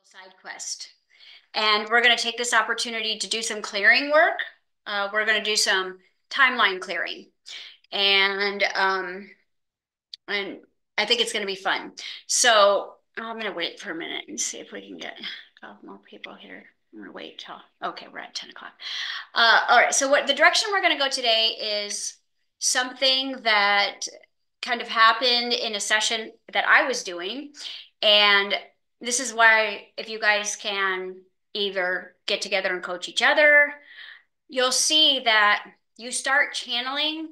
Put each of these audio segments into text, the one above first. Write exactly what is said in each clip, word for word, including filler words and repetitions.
side quest. And we're going to take this opportunity to do some clearing work. Uh, we're going to do some timeline clearing. And, um, and I think it's going to be fun. So I'm going to wait for a minute and see if we can get a couple more people here. I'm going to wait till, okay, we're at ten o'clock. Uh, all right, so what the direction we're going to go today is something that kind of happened in a session that I was doing. And this is why if you guys can either get together and coach each other, you'll see that you start channeling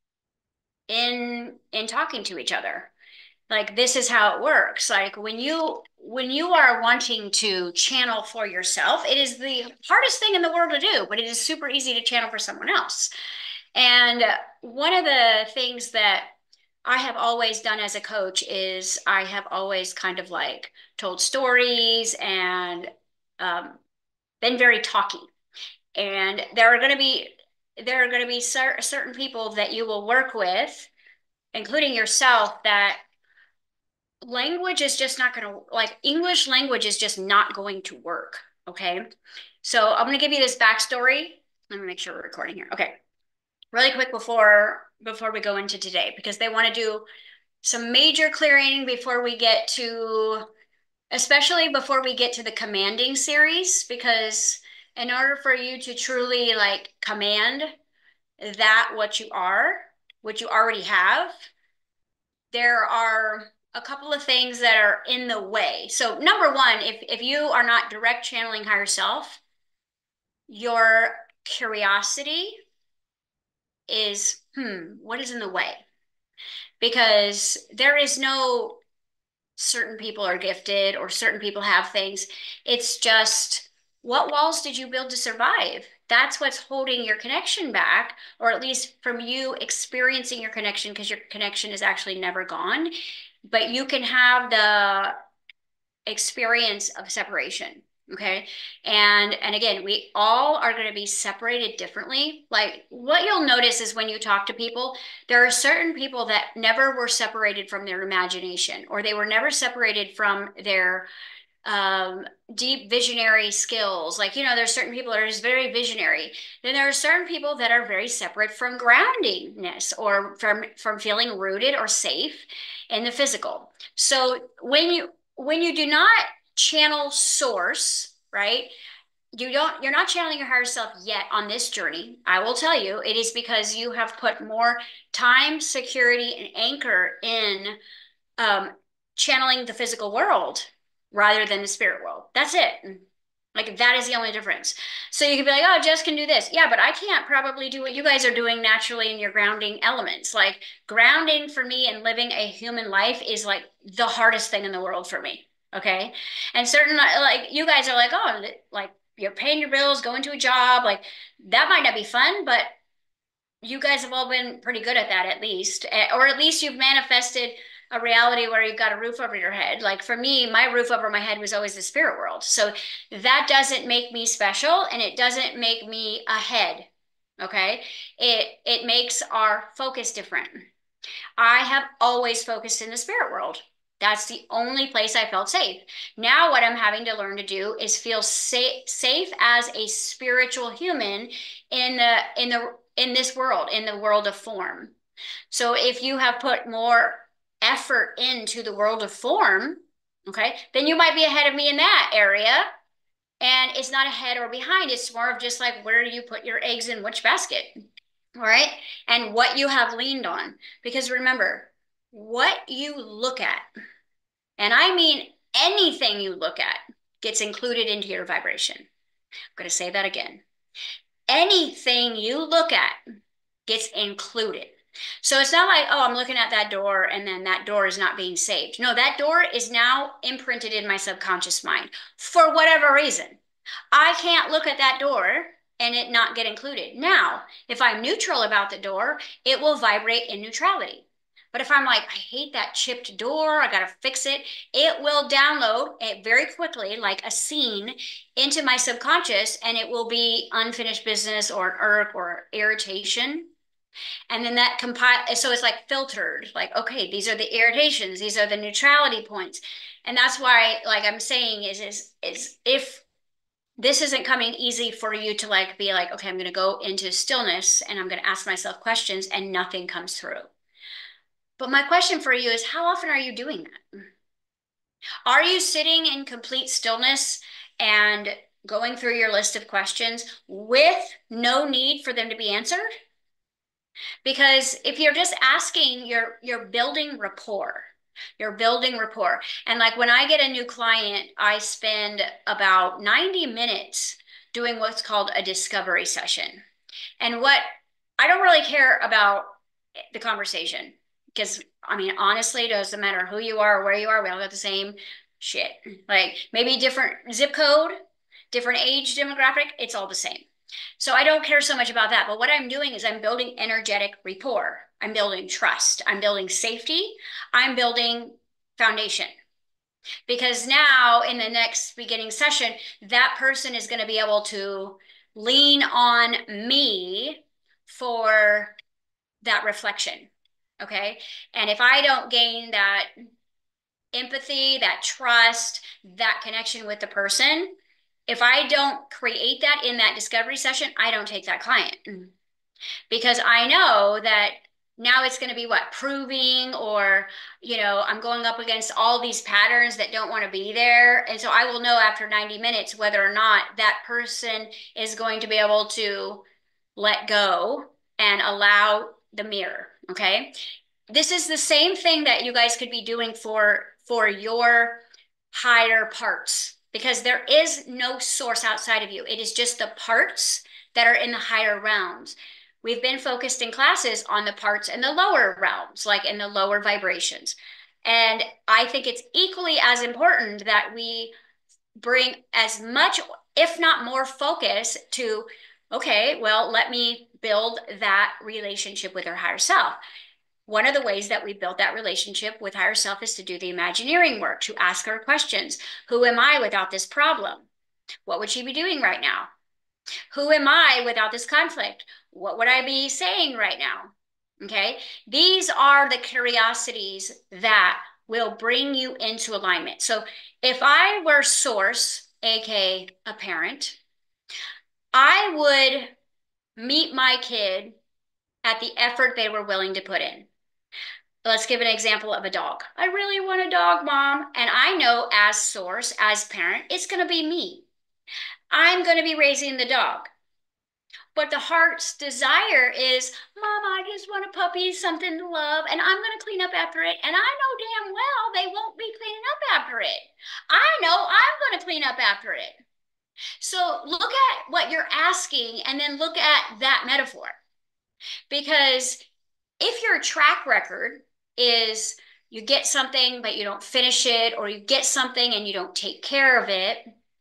in in talking to each other. Like this is how it works. Like when you when you are wanting to channel for yourself, it is the hardest thing in the world to do, but it is super easy to channel for someone else. And one of the things that I have always done as a coach is I have always kind of like told stories and um, been very talky. And there are going to be there are going to be cer certain people that you will work with, including yourself, that language is just not going to, like English language is just not going to work. Okay. So I'm going to give you this backstory. Let me make sure we're recording here. Okay. Really quick before before we go into today, because they want to do some major clearing before we get to, especially before we get to the commanding series, because in order for you to truly like command that what you are, what you already have, there are a couple of things that are in the way. So number one, if, if you are not direct channeling higher self, your curiosity is, hmm, what is in the way? Because there is no certain people are gifted or certain people have things. It's just, what walls did you build to survive? That's what's holding your connection back, or at least from you experiencing your connection, because your connection is actually never gone. But you can have the experience of separation. Okay. And, and again, we all are going to be separated differently. Like what you'll notice is when you talk to people, there are certain people that never were separated from their imagination, or they were never separated from their um, deep visionary skills. Like, you know, there's certain people that are just very visionary. Then there are certain people that are very separate from groundingness, or from, from feeling rooted or safe in the physical. So when you, when you do not channel source, right? You don't, you're not channeling your higher self yet on this journey. I will tell you, it is because you have put more time, security, and anchor in um, channeling the physical world rather than the spirit world. That's it. Like that is the only difference. So you could be like, oh, Jess can do this. Yeah, but I can't probably do what you guys are doing naturally in your grounding elements. Like grounding for me and living a human life is like the hardest thing in the world for me. Okay. And certain, like you guys are like, oh, like you're paying your bills, going to a job. Like that might not be fun, but you guys have all been pretty good at that at least. Or at least you've manifested a reality where you've got a roof over your head. Like for me, my roof over my head was always the spirit world. So that doesn't make me special, and it doesn't make me ahead. Okay. It, it makes our focus different. I have always focused in the spirit world. That's the only place I felt safe. Now what I'm having to learn to do is feel safe, safe as a spiritual human in the, in the, in this world, in the world of form. So if you have put more effort into the world of form, okay, then you might be ahead of me in that area. And it's not ahead or behind. It's more of just like, where do you put your eggs in which basket? All right. And what you have leaned on. Because remember, what you look at, and I mean anything you look at, gets included into your vibration. I'm going to say that again. Anything you look at gets included. So it's not like, oh, I'm looking at that door and then that door is not being saved. No, that door is now imprinted in my subconscious mind for whatever reason. I can't look at that door and it not get included. Now, if I'm neutral about the door, it will vibrate in neutrality. But if I'm like, I hate that chipped door, I got to fix it, it will download it very quickly, like a scene, into my subconscious, and it will be unfinished business or an irk or irritation. And then that compile, so it's like filtered, like, okay, these are the irritations, these are the neutrality points. And that's why, like I'm saying, is, is, is if this isn't coming easy for you to like be like, okay, I'm going to go into stillness and I'm going to ask myself questions and nothing comes through. But my question for you is, how often are you doing that? Are you sitting in complete stillness and going through your list of questions with no need for them to be answered? Because if you're just asking, you're you're building rapport. You're building rapport. And like when I get a new client, I spend about ninety minutes doing what's called a discovery session. And what I don't really care about the conversation because I mean, honestly, it doesn't matter who you are or where you are, we all got the same shit. Like maybe different zip code, different age demographic, it's all the same. So I don't care so much about that. But what I'm doing is I'm building energetic rapport. I'm building trust. I'm building safety. I'm building foundation. Because now in the next beginning session, that person is going to be able to lean on me for that reflection. Okay. And if I don't gain that empathy, that trust, that connection with the person, if I don't create that in that discovery session, I don't take that client because I know that now it's going to be what, proving, or, you know, I'm going up against all these patterns that don't want to be there. And so I will know after ninety minutes whether or not that person is going to be able to let go and allow the mirror. Okay. This is the same thing that you guys could be doing for, for your higher parts, because there is no source outside of you. It is just the parts that are in the higher realms. We've been focused in classes on the parts in the lower realms, like in the lower vibrations. And I think it's equally as important that we bring as much, if not more, focus to, okay, well, let me build that relationship with our higher self. One of the ways that we build that relationship with higher self is to do the imagineering work, to ask her questions. Who am I without this problem? What would she be doing right now? Who am I without this conflict? What would I be saying right now? Okay. These are the curiosities that will bring you into alignment. So if I were source, A K A a parent, I would meet my kid at the effort they were willing to put in. Let's give an example of a dog. I really want a dog, Mom. And I know as source, as parent, it's going to be me. I'm going to be raising the dog. But the heart's desire is, Mom, I just want a puppy, something to love, and I'm going to clean up after it. And I know damn well they won't be cleaning up after it. I know I'm going to clean up after it. So look at what you're asking and then look at that metaphor. Because if your track record is you get something but you don't finish it, or you get something and you don't take care of it,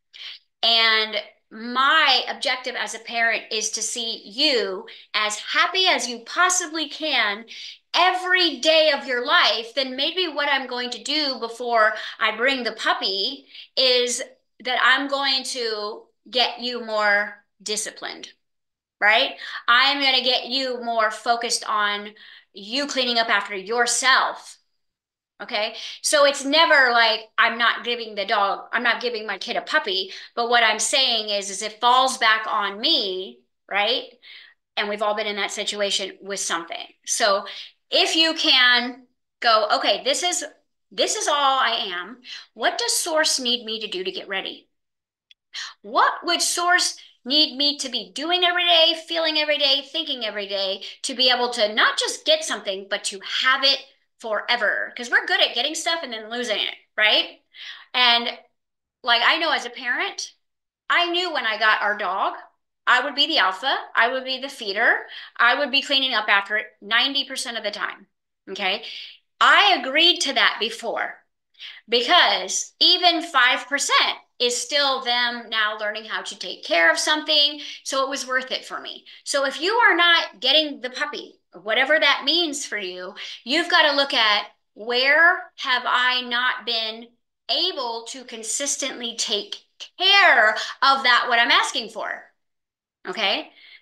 and my objective as a parent is to see you as happy as you possibly can every day of your life, then maybe what I'm going to do before I bring the puppy is that I'm going to get you more disciplined, right? I'm going to get you more focused on you cleaning up after yourself. Okay. So it's never like I'm not giving the dog, I'm not giving my kid a puppy. But what I'm saying is, is it falls back on me, right? And we've all been in that situation with something. So if you can go, okay, this is, this is all I am. What does source need me to do to get ready? What would source need me to be doing every day, feeling every day, thinking every day to be able to not just get something, but to have it forever? Because we're good at getting stuff and then losing it, right? And like I know as a parent, I knew when I got our dog, I would be the alpha, I would be the feeder, I would be cleaning up after it ninety percent of the time, okay? I agreed to that before because even five percent is still them now learning how to take care of something. So it was worth it for me. So if you are not getting the puppy, whatever that means for you, you've got to look at where have I not been able to consistently take care of that, what I'm asking for. Okay.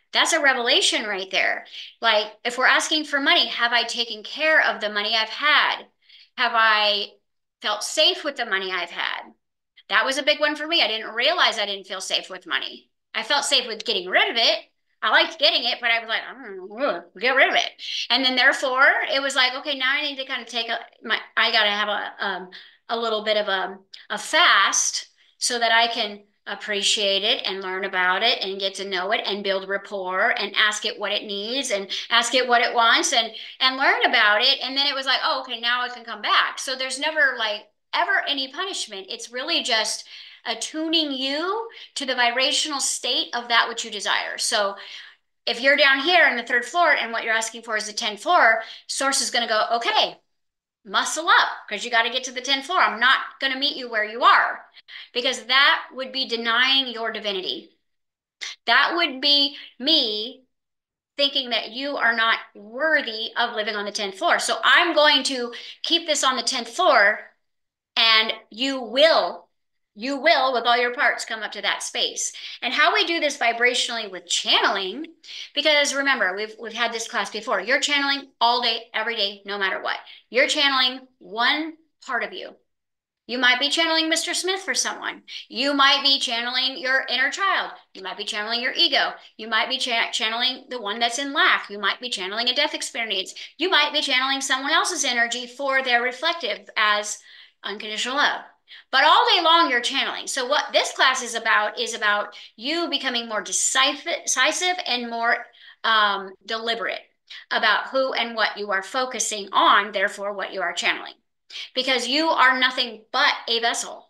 That's a revelation right there. Like, if we're asking for money, have I taken care of the money I've had? Have I felt safe with the money I've had? That was a big one for me. I didn't realize I didn't feel safe with money. I felt safe with getting rid of it. I liked getting it, but I was like, I don't know, get rid of it. And then therefore, it was like, okay, now I need to kind of take a my. I got to have a um a little bit of a a fast so that I can appreciate it and learn about it and get to know it and build rapport and ask it what it needs and ask it what it wants and and learn about it. And then it was like, oh, okay, now I can come back. So there's never like ever any punishment. It's really just attuning you to the vibrational state of that which you desire. So if you're down here in the third floor and what you're asking for is the tenth floor, source is going to go, okay, muscle up because you got to get to the tenth floor. I'm not going to meet you where you are because that would be denying your divinity. That would be me thinking that you are not worthy of living on the tenth floor. So I'm going to keep this on the tenth floor and you will, you will, with all your parts, come up to that space. And how we do this vibrationally with channeling, because remember, we've we've had this class before. You're channeling all day, every day, no matter what. You're channeling one part of you. You might be channeling Mister Smith for someone. You might be channeling your inner child. You might be channeling your ego. You might be cha channeling the one that's in lack. You might be channeling a death experience. You might be channeling someone else's energy for their reflective as unconditional love. But all day long, you're channeling. So what this class is about is about you becoming more decisive and more um, deliberate about who and what you are focusing on, therefore what you are channeling. Because you are nothing but a vessel.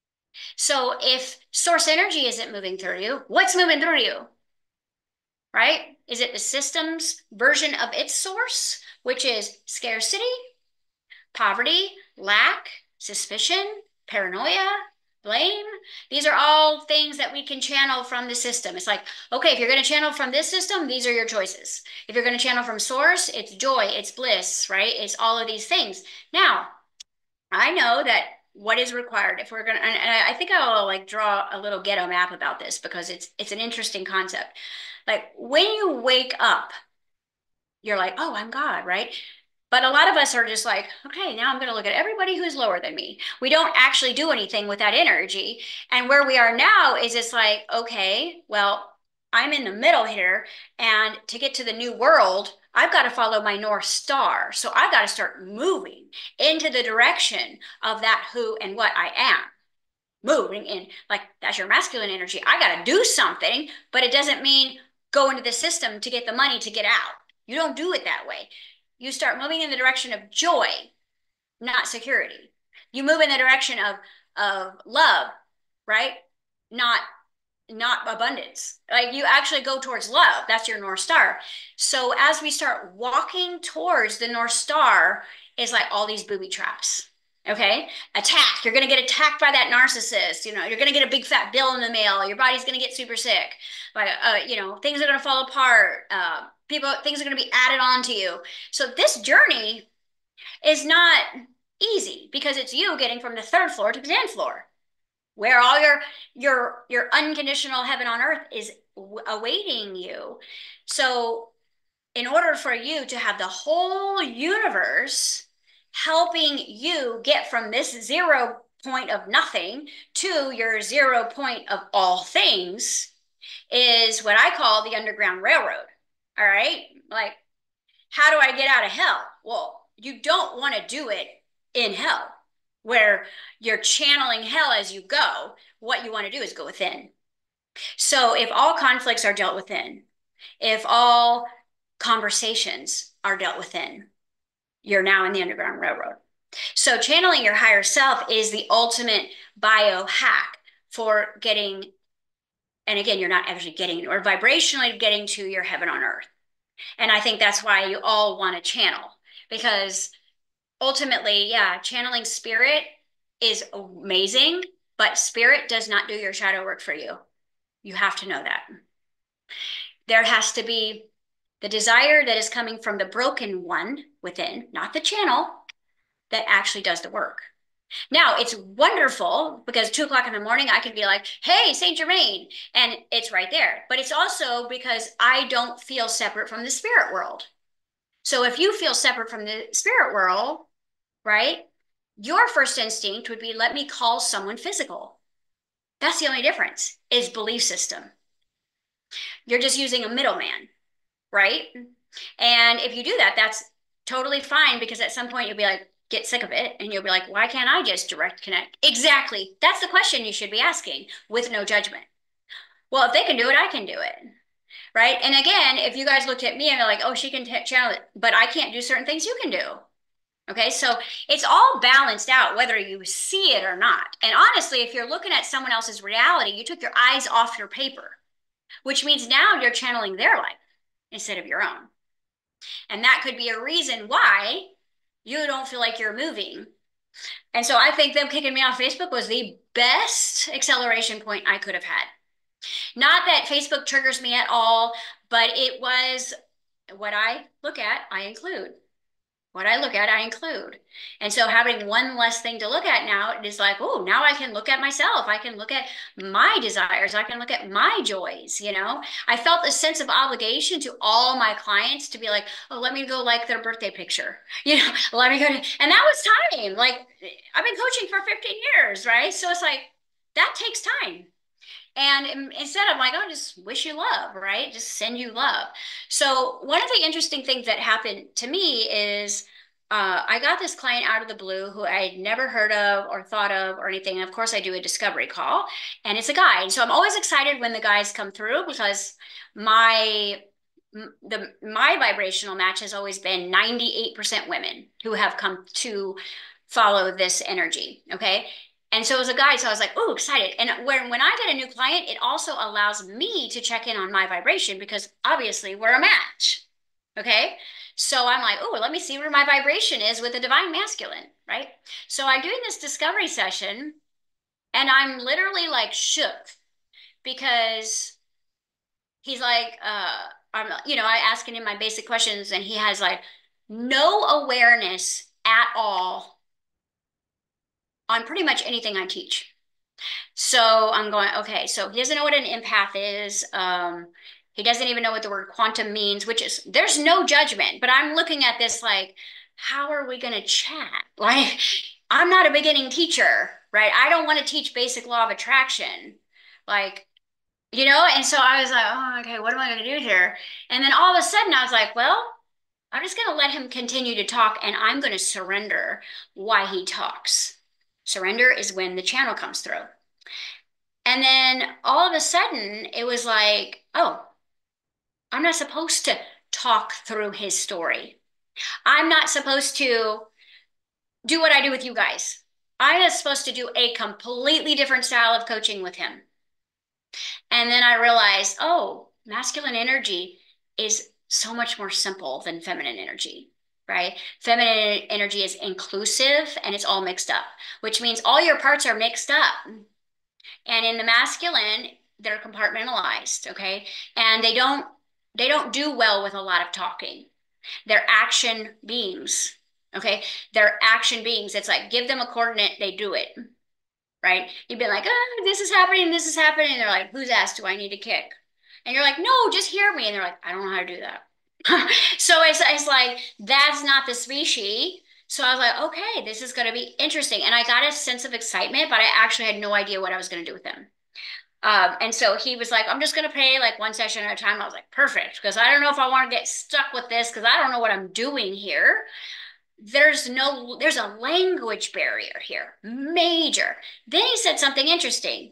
So if source energy isn't moving through you, what's moving through you? Right? Is it the system's version of its source, which is scarcity, poverty, lack, suspicion, paranoia, blame? These are all things that we can channel from the system. It's like, okay, if you're going to channel from this system, these are your choices. If you're going to channel from source, it's joy, it's bliss, right? It's all of these things. Now, I know that what is required if we're going to, and I think I'll like draw a little ghetto map about this because it's it's an interesting concept. Like when you wake up, you're like, oh, I'm God, right? But a lot of us are just like, okay, now I'm going to look at everybody who's lower than me. We don't actually do anything with that energy. And where we are now is it's like, okay, well, I'm in the middle here. And to get to the new world, I've got to follow my North Star. So I've got to start moving into the direction of that who and what I am. Moving in, like that's your masculine energy. I got to do something, but it doesn't mean go into the system to get the money to get out. You don't do it that way. You start moving in the direction of joy, not security. You move in the direction of, of love, right? Not, not abundance. Like you actually go towards love. That's your North Star. So as we start walking towards the North Star, is like all these booby traps. Okay, attack. You're gonna get attacked by that narcissist. You know, you're gonna get a big fat bill in the mail. Your body's gonna get super sick. Like, uh, you know, things are gonna fall apart. Uh, people, things are gonna be added on to you. So this journey is not easy because it's you getting from the third floor to the tenth floor, where all your your your unconditional heaven on earth is awaiting you. So, in order for you to have the whole universe helping you get from this zero point of nothing to your zero point of all things is what I call the Underground Railroad. All right? Like, how do I get out of hell? Well, you don't want to do it in hell where you're channeling hell as you go. What you want to do is go within. So if all conflicts are dealt within, if all conversations are dealt within, you're now in the Underground Railroad. So channeling your higher self is the ultimate biohack for getting, and again, you're not actually getting, or vibrationally getting to your heaven on earth. And I think that's why you all want to channel, because ultimately, yeah, channeling spirit is amazing, but spirit does not do your shadow work for you. You have to know that. There has to be the desire that is coming from the broken one within, not the channel, that actually does the work. Now it's wonderful because two o'clock in the morning, I can be like, hey, Saint Germain, and it's right there. But it's also because I don't feel separate from the spirit world. So if you feel separate from the spirit world, right, your first instinct would be, let me call someone physical. That's the only difference is belief system. You're just using a middleman, right? And if you do that, that's totally fine because at some point you'll be like, get sick of it. And you'll be like, why can't I just direct connect? Exactly. That's the question you should be asking with no judgment. Well, if they can do it, I can do it. Right. And again, if you guys looked at me and they're like, oh, she can channel it, but I can't do certain things you can do. Okay. So it's all balanced out, whether you see it or not. And honestly, if you're looking at someone else's reality, you took your eyes off your paper, which means now you're channeling their life instead of your own. And that could be a reason why you don't feel like you're moving. And so I think them kicking me off Facebook was the best acceleration point I could have had. Not that Facebook triggers me at all, but it was what I look at, I include. What I look at, I include. And so having one less thing to look at now, it is like, oh, now I can look at myself. I can look at my desires. I can look at my joys, you know? I felt a sense of obligation to all my clients to be like, oh, let me go like their birthday picture. You know, let me go to, and that was time. Like, I've been coaching for fifteen years, right? So it's like, that takes time. And instead I'm like, oh, just wish you love, right? Just send you love. So one of the interesting things that happened to me is uh, I got this client out of the blue who I had never heard of or thought of or anything. And of course, I do a discovery call, and it's a guy. And so I'm always excited when the guys come through because my the my vibrational match has always been ninety-eight percent women who have come to follow this energy. Okay. And so as a guy, so I was like, oh, excited. And when, when I get a new client, it also allows me to check in on my vibration because obviously we're a match. Okay. So I'm like, oh, let me see where my vibration is with the divine masculine. Right. So I'm doing this discovery session and I'm literally like shook because he's like, uh, I'm, you know, I asking him my basic questions and he has like no awareness at all on pretty much anything I teach. So I'm going, okay, so he doesn't know what an empath is. Um, he doesn't even know what the word quantum means, which is, there's no judgment, but I'm looking at this like, how are we going to chat? Like, I'm not a beginning teacher, right? I don't want to teach basic law of attraction. Like, you know, and so I was like, oh, okay, what am I going to do here? And then all of a sudden I was like, well, I'm just going to let him continue to talk and I'm going to surrender why he talks. Surrender is when the channel comes through. And then all of a sudden, it was like, oh, I'm not supposed to talk through his story. I'm not supposed to do what I do with you guys. I was supposed to do a completely different style of coaching with him. And then I realized, oh, masculine energy is so much more simple than feminine energy. Right? Feminine energy is inclusive and it's all mixed up, which means all your parts are mixed up. And in the masculine, they're compartmentalized, okay? And they don't they don't do well with a lot of talking. They're action beings, okay? They're action beings. It's like give them a coordinate, they do it. Right? You'd be like, oh, this is happening, this is happening. And they're like, whose ass do I need to kick? And you're like, no, just hear me. And they're like, I don't know how to do that. So it's, it's like, that's not the species. So I was like, okay, this is going to be interesting. And I got a sense of excitement, but I actually had no idea what I was going to do with him. Um, and so he was like, I'm just going to pay like one session at a time. I was like, perfect. Because I don't know if I want to get stuck with this because I don't know what I'm doing here. There's no, there's a language barrier here, major. Then he said something interesting.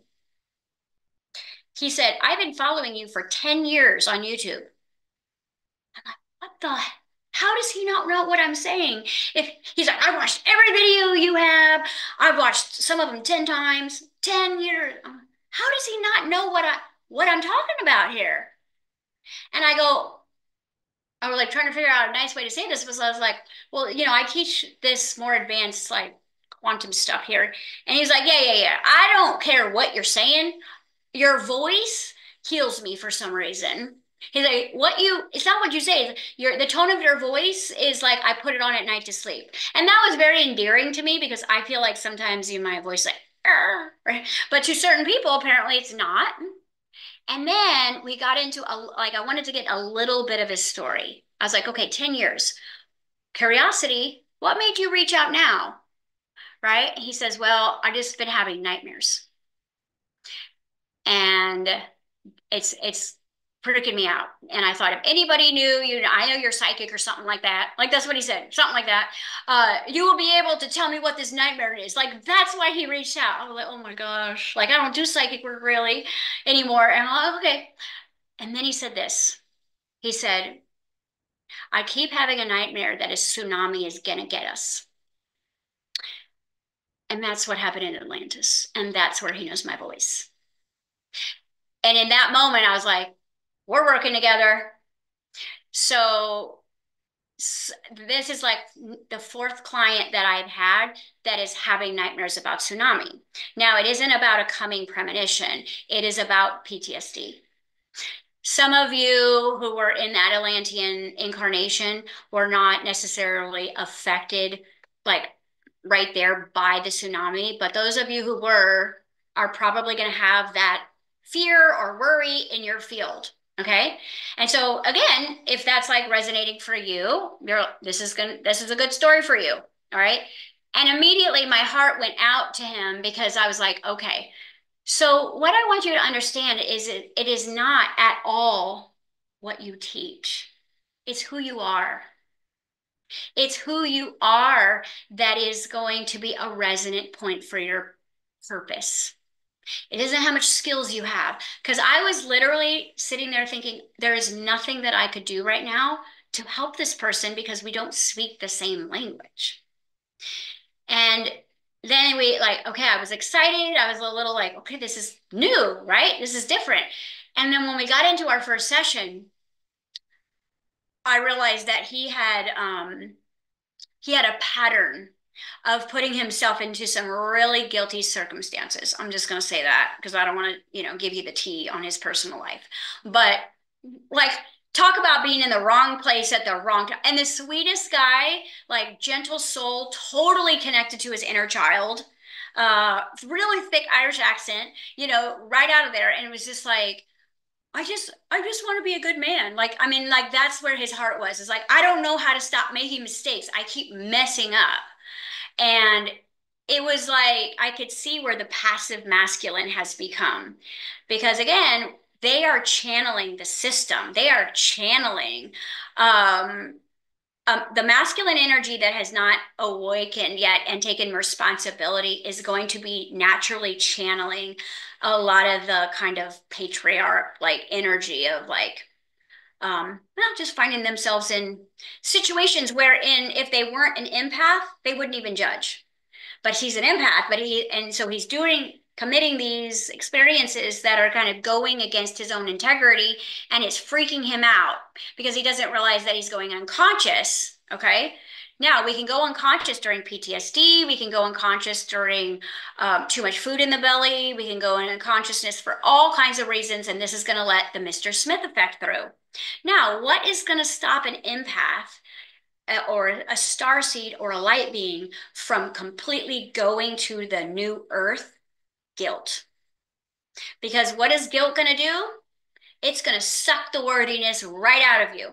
He said, I've been following you for ten years on YouTube. I'm like, what the, how does he not know what I'm saying? If he's like, I watched every video you have. I've watched some of them ten times, ten years. How does he not know what I, what I'm talking about here? And I go, I was like trying to figure out a nice way to say this because I was like, well, you know, I teach this more advanced like quantum stuff here. And he's like, yeah, yeah, yeah. I don't care what you're saying. Your voice heals me for some reason. He's like, what you, it's not what you say. Your, the tone of your voice is like, I put it on at night to sleep. And that was very endearing to me because I feel like sometimes in my voice, like, right? But to certain people, apparently it's not. And then we got into a, like, I wanted to get a little bit of his story. I was like, okay, ten years. Curiosity, what made you reach out now? Right? He says, well, I just been having nightmares. And it's, it's, freaking me out. And I thought if anybody knew, you know, I know you're psychic or something like that. Like that's what he said, something like that. Uh, you will be able to tell me what this nightmare is. Like that's why he reached out. I was like, oh my gosh, like I don't do psychic work really anymore. And I'm like, okay. And then he said this. He said, I keep having a nightmare that a tsunami is gonna get us. And that's what happened in Atlantis. And that's where he knows my voice. And in that moment, I was like, we're working together. So, so this is like the fourth client that I've had that is having nightmares about tsunami. Now, it isn't about a coming premonition. It is about P T S D. Some of you who were in that Atlantean incarnation were not necessarily affected like right there by the tsunami, but those of you who were are probably going to have that fear or worry in your field. Okay. And so again, if that's like resonating for you, you're, this is going to, this is a good story for you. All right. And immediately my heart went out to him because I was like, okay, so what I want you to understand is it, it is not at all what you teach. It's who you are. It's who you are that is going to be a resonant point for your purpose. It isn't how much skills you have. Because I was literally sitting there thinking, there is nothing that I could do right now to help this person because we don't speak the same language. And then we like, okay, I was excited. I was a little like, okay, this is new, right? This is different. And then when we got into our first session, I realized that he had, um, he had a pattern of putting himself into some really guilty circumstances. I'm just going to say that because I don't want to, you know, give you the tea on his personal life. But like, talk about being in the wrong place at the wrong time. And the sweetest guy, like gentle soul, totally connected to his inner child, uh, really thick Irish accent, you know, right out of there. And it was just like, I just, I just want to be a good man. Like, I mean, like that's where his heart was. It's like, I don't know how to stop making mistakes. I keep messing up. And it was like, I could see where the passive masculine has become. Because again, they are channeling the system. They are channeling um, um, the masculine energy that has not awakened yet and taken responsibility is going to be naturally channeling a lot of the kind of patriarch like energy of like, um, well, just finding themselves in situations wherein if they weren't an empath, they wouldn't even judge. But he's an empath, but he, and so he's doing, committing these experiences that are kind of going against his own integrity, and it's freaking him out because he doesn't realize that he's going unconscious, okay? Now, we can go unconscious during P T S D, we can go unconscious during um, too much food in the belly, we can go in unconsciousness for all kinds of reasons, and this is gonna let the Mister Smith effect through. Now, what is gonna stop an empath or a starseed or a light being from completely going to the new earth? Guilt. Because what is guilt going to do? It's going to suck the worthiness right out of you.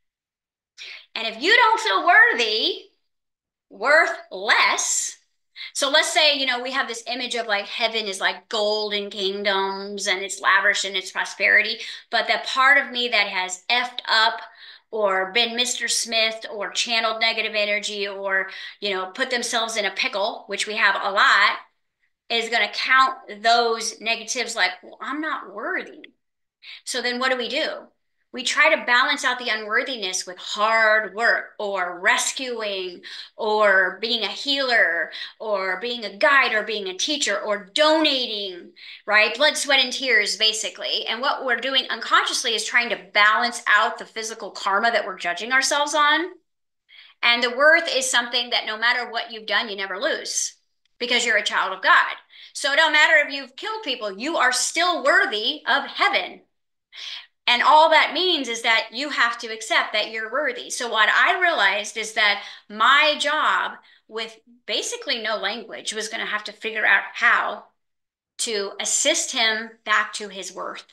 And if you don't feel worthy, worth less. So let's say, you know, we have this image of like heaven is like golden kingdoms and it's lavish and it's prosperity. But the part of me that has effed up or been Mister Smith or channeled negative energy or, you know, put themselves in a pickle, which we have a lot, is going to count those negatives like, well, I'm not worthy. So then what do we do? We try to balance out the unworthiness with hard work or rescuing or being a healer or being a guide or being a teacher or donating, right? Blood, sweat, and tears, basically. And what we're doing unconsciously is trying to balance out the physical karma that we're judging ourselves on. And the worth is something that no matter what you've done, you never lose because you're a child of God. So it don't matter if you've killed people, you are still worthy of heaven. And all that means is that you have to accept that you're worthy. So what I realized is that my job with basically no language was going to have to figure out how to assist him back to his worth.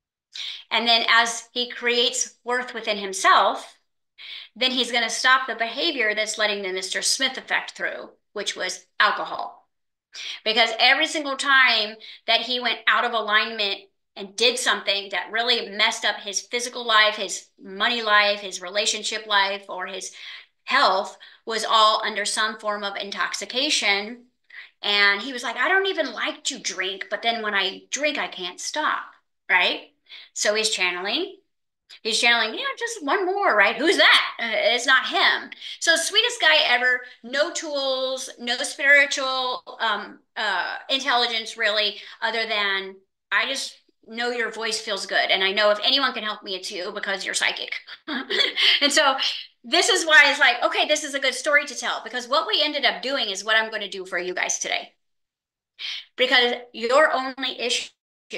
And then as he creates worth within himself, then he's going to stop the behavior that's letting the Mister Smith effect through, which was alcohol. Because every single time that he went out of alignment and did something that really messed up his physical life, his money life, his relationship life, or his health, was all under some form of intoxication. And he was like, I don't even like to drink, but then when I drink, I can't stop, right? So he's channeling. He's channeling, yeah, just one more, right? Who's that? Uh, it's not him. So sweetest guy ever, no tools, no spiritual um, uh, intelligence really, other than I just know your voice feels good. And I know if anyone can help me, it's you because you're psychic. And so this is why it's like, okay, this is a good story to tell, because what we ended up doing is what I'm going to do for you guys today. Because your only issue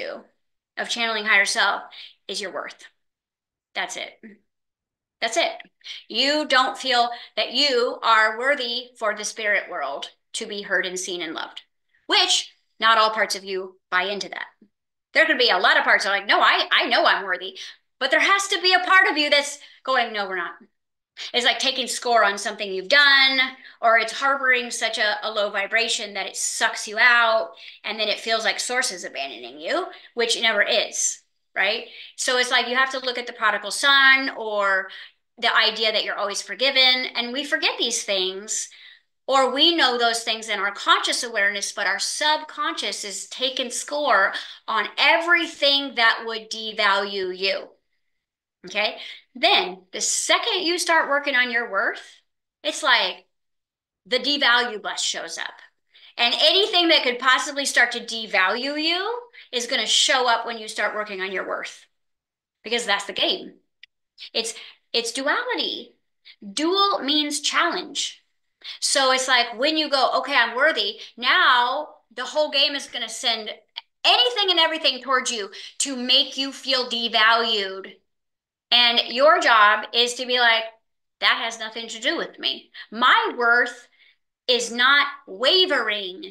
of channeling higher self is your worth. That's it. That's it. You don't feel that you are worthy for the spirit world to be heard and seen and loved, which not all parts of you buy into that. There could be a lot of parts that are like, no, I, I know I'm worthy, but there has to be a part of you that's going, no, we're not. It's like taking score on something you've done, or it's harboring such a, a low vibration that it sucks you out, and then it feels like source is abandoning you, which it never is. Right? So it's like you have to look at the prodigal son or the idea that you're always forgiven. And we forget these things, or we know those things in our conscious awareness, but our subconscious is taking score on everything that would devalue you. Okay? Then the second you start working on your worth, it's like the devalue bus shows up. And anything that could possibly start to devalue you is going to show up when you start working on your worth, because that's the game. It's it's duality. Dual means challenge. So it's like when you go, okay, I'm worthy, now the whole game is going to send anything and everything towards you to make you feel devalued. And your job is to be like, that has nothing to do with me. My worth is not wavering.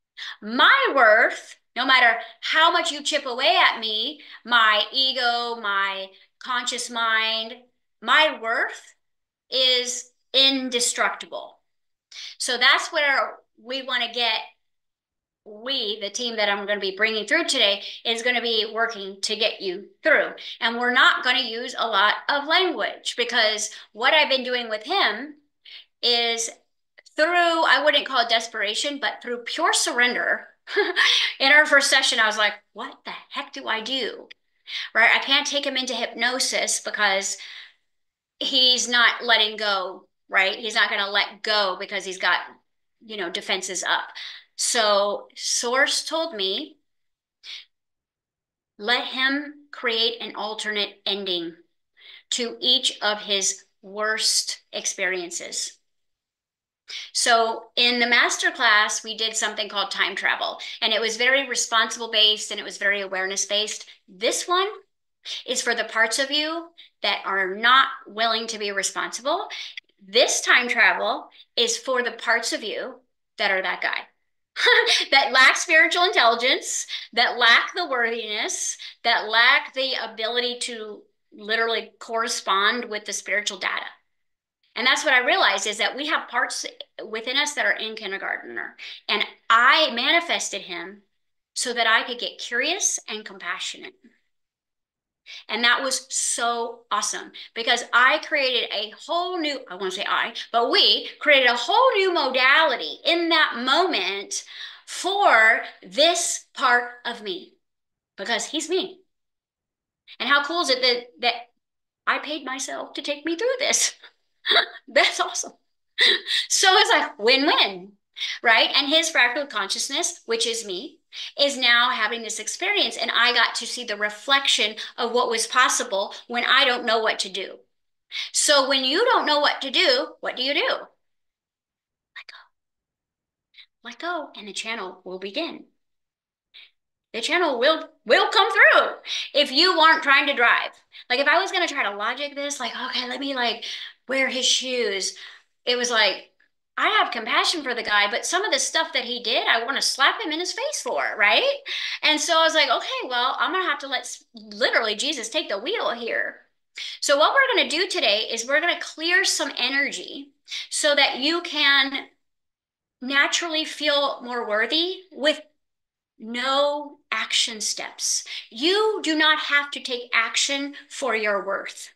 My worth, no matter how much you chip away at me, my ego, my conscious mind, my worth is indestructible. So that's where we want to get, we, the team that I'm going to be bringing through today, is going to be working to get you through. And we're not going to use a lot of language, because what I've been doing with him is through, I wouldn't call it desperation, but through pure surrender. In our first session, I was like, what the heck do I do? Right? I can't take him into hypnosis because he's not letting go, right? He's not going to let go because he's got, you know, defenses up. So Source told me, let him create an alternate ending to each of his worst experiences. So in the masterclass, we did something called time travel, and it was very responsible based and it was very awareness based. This one is for the parts of you that are not willing to be responsible. This time travel is for the parts of you that are that guy, that lack spiritual intelligence, that lack the worthiness, that lack the ability to literally correspond with the spiritual data. And that's what I realized, is that we have parts within us that are in kindergartner. And I manifested him so that I could get curious and compassionate. And that was so awesome, because I created a whole new, I won't say I, but we created a whole new modality in that moment for this part of me, because he's me. And how cool is it that, that I paid myself to take me through this? That's awesome. So it's like win-win, right? And his fractal consciousness, which is me, is now having this experience. And I got to see the reflection of what was possible when I don't know what to do. So when you don't know what to do, what do you do? Let go. Let go, and the channel will begin. the channel will will come through if you aren't trying to drive. Like if I was going to try to logic this, like, okay, let me like wear his shoes. It was like, I have compassion for the guy, but some of the stuff that he did, I want to slap him in his face for, right? And so I was like, okay, well, I'm going to have to let literally Jesus take the wheel here. So what we're going to do today is we're going to clear some energy so that you can naturally feel more worthy with no action steps. You do not have to take action for your worth.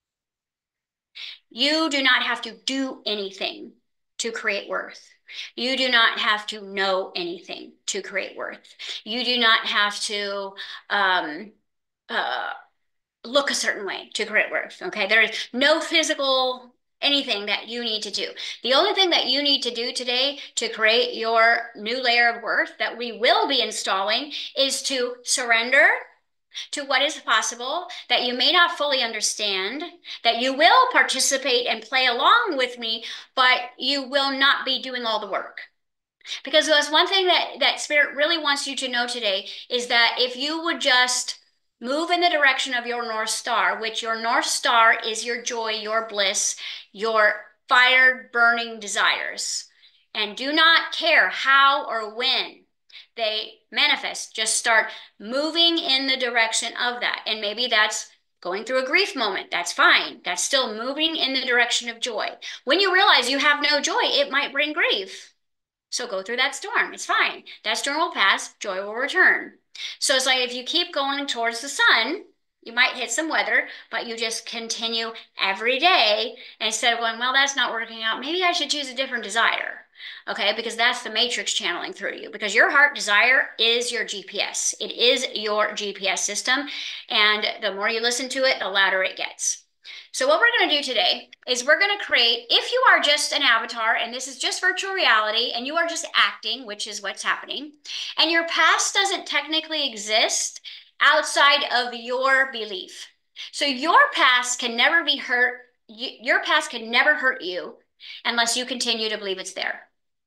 You do not have to do anything to create worth. You do not have to know anything to create worth. You do not have to um, uh, look a certain way to create worth. Okay, there is no physical anything that you need to do. The only thing that you need to do today to create your new layer of worth that we will be installing is to surrender to what is possible, that you may not fully understand, that you will participate and play along with me, but you will not be doing all the work. Because that's one thing that, that Spirit really wants you to know today is that if you would just move in the direction of your North Star, which your North Star is your joy, your bliss, your fire burning desires, and do not care how or when they manifest, just start moving in the direction of that. And maybe that's going through a grief moment. That's fine. That's still moving in the direction of joy. When you realize you have no joy, it might bring grief. So go through that storm. It's fine. That storm will pass. Joy will return. So it's like if you keep going towards the sun, you might hit some weather, but you just continue every day instead of going, well, that's not working out. Maybe I should choose a different desire. Okay, because that's the matrix channeling through you, because your heart desire is your G P S. It is your G P S system. And the more you listen to it, the louder it gets. So what we're going to do today is we're going to create, if you are just an avatar and this is just virtual reality and you are just acting, which is what's happening, and your past doesn't technically exist outside of your belief. So your past can never be hurt. Your past can never hurt you unless you continue to believe it's there.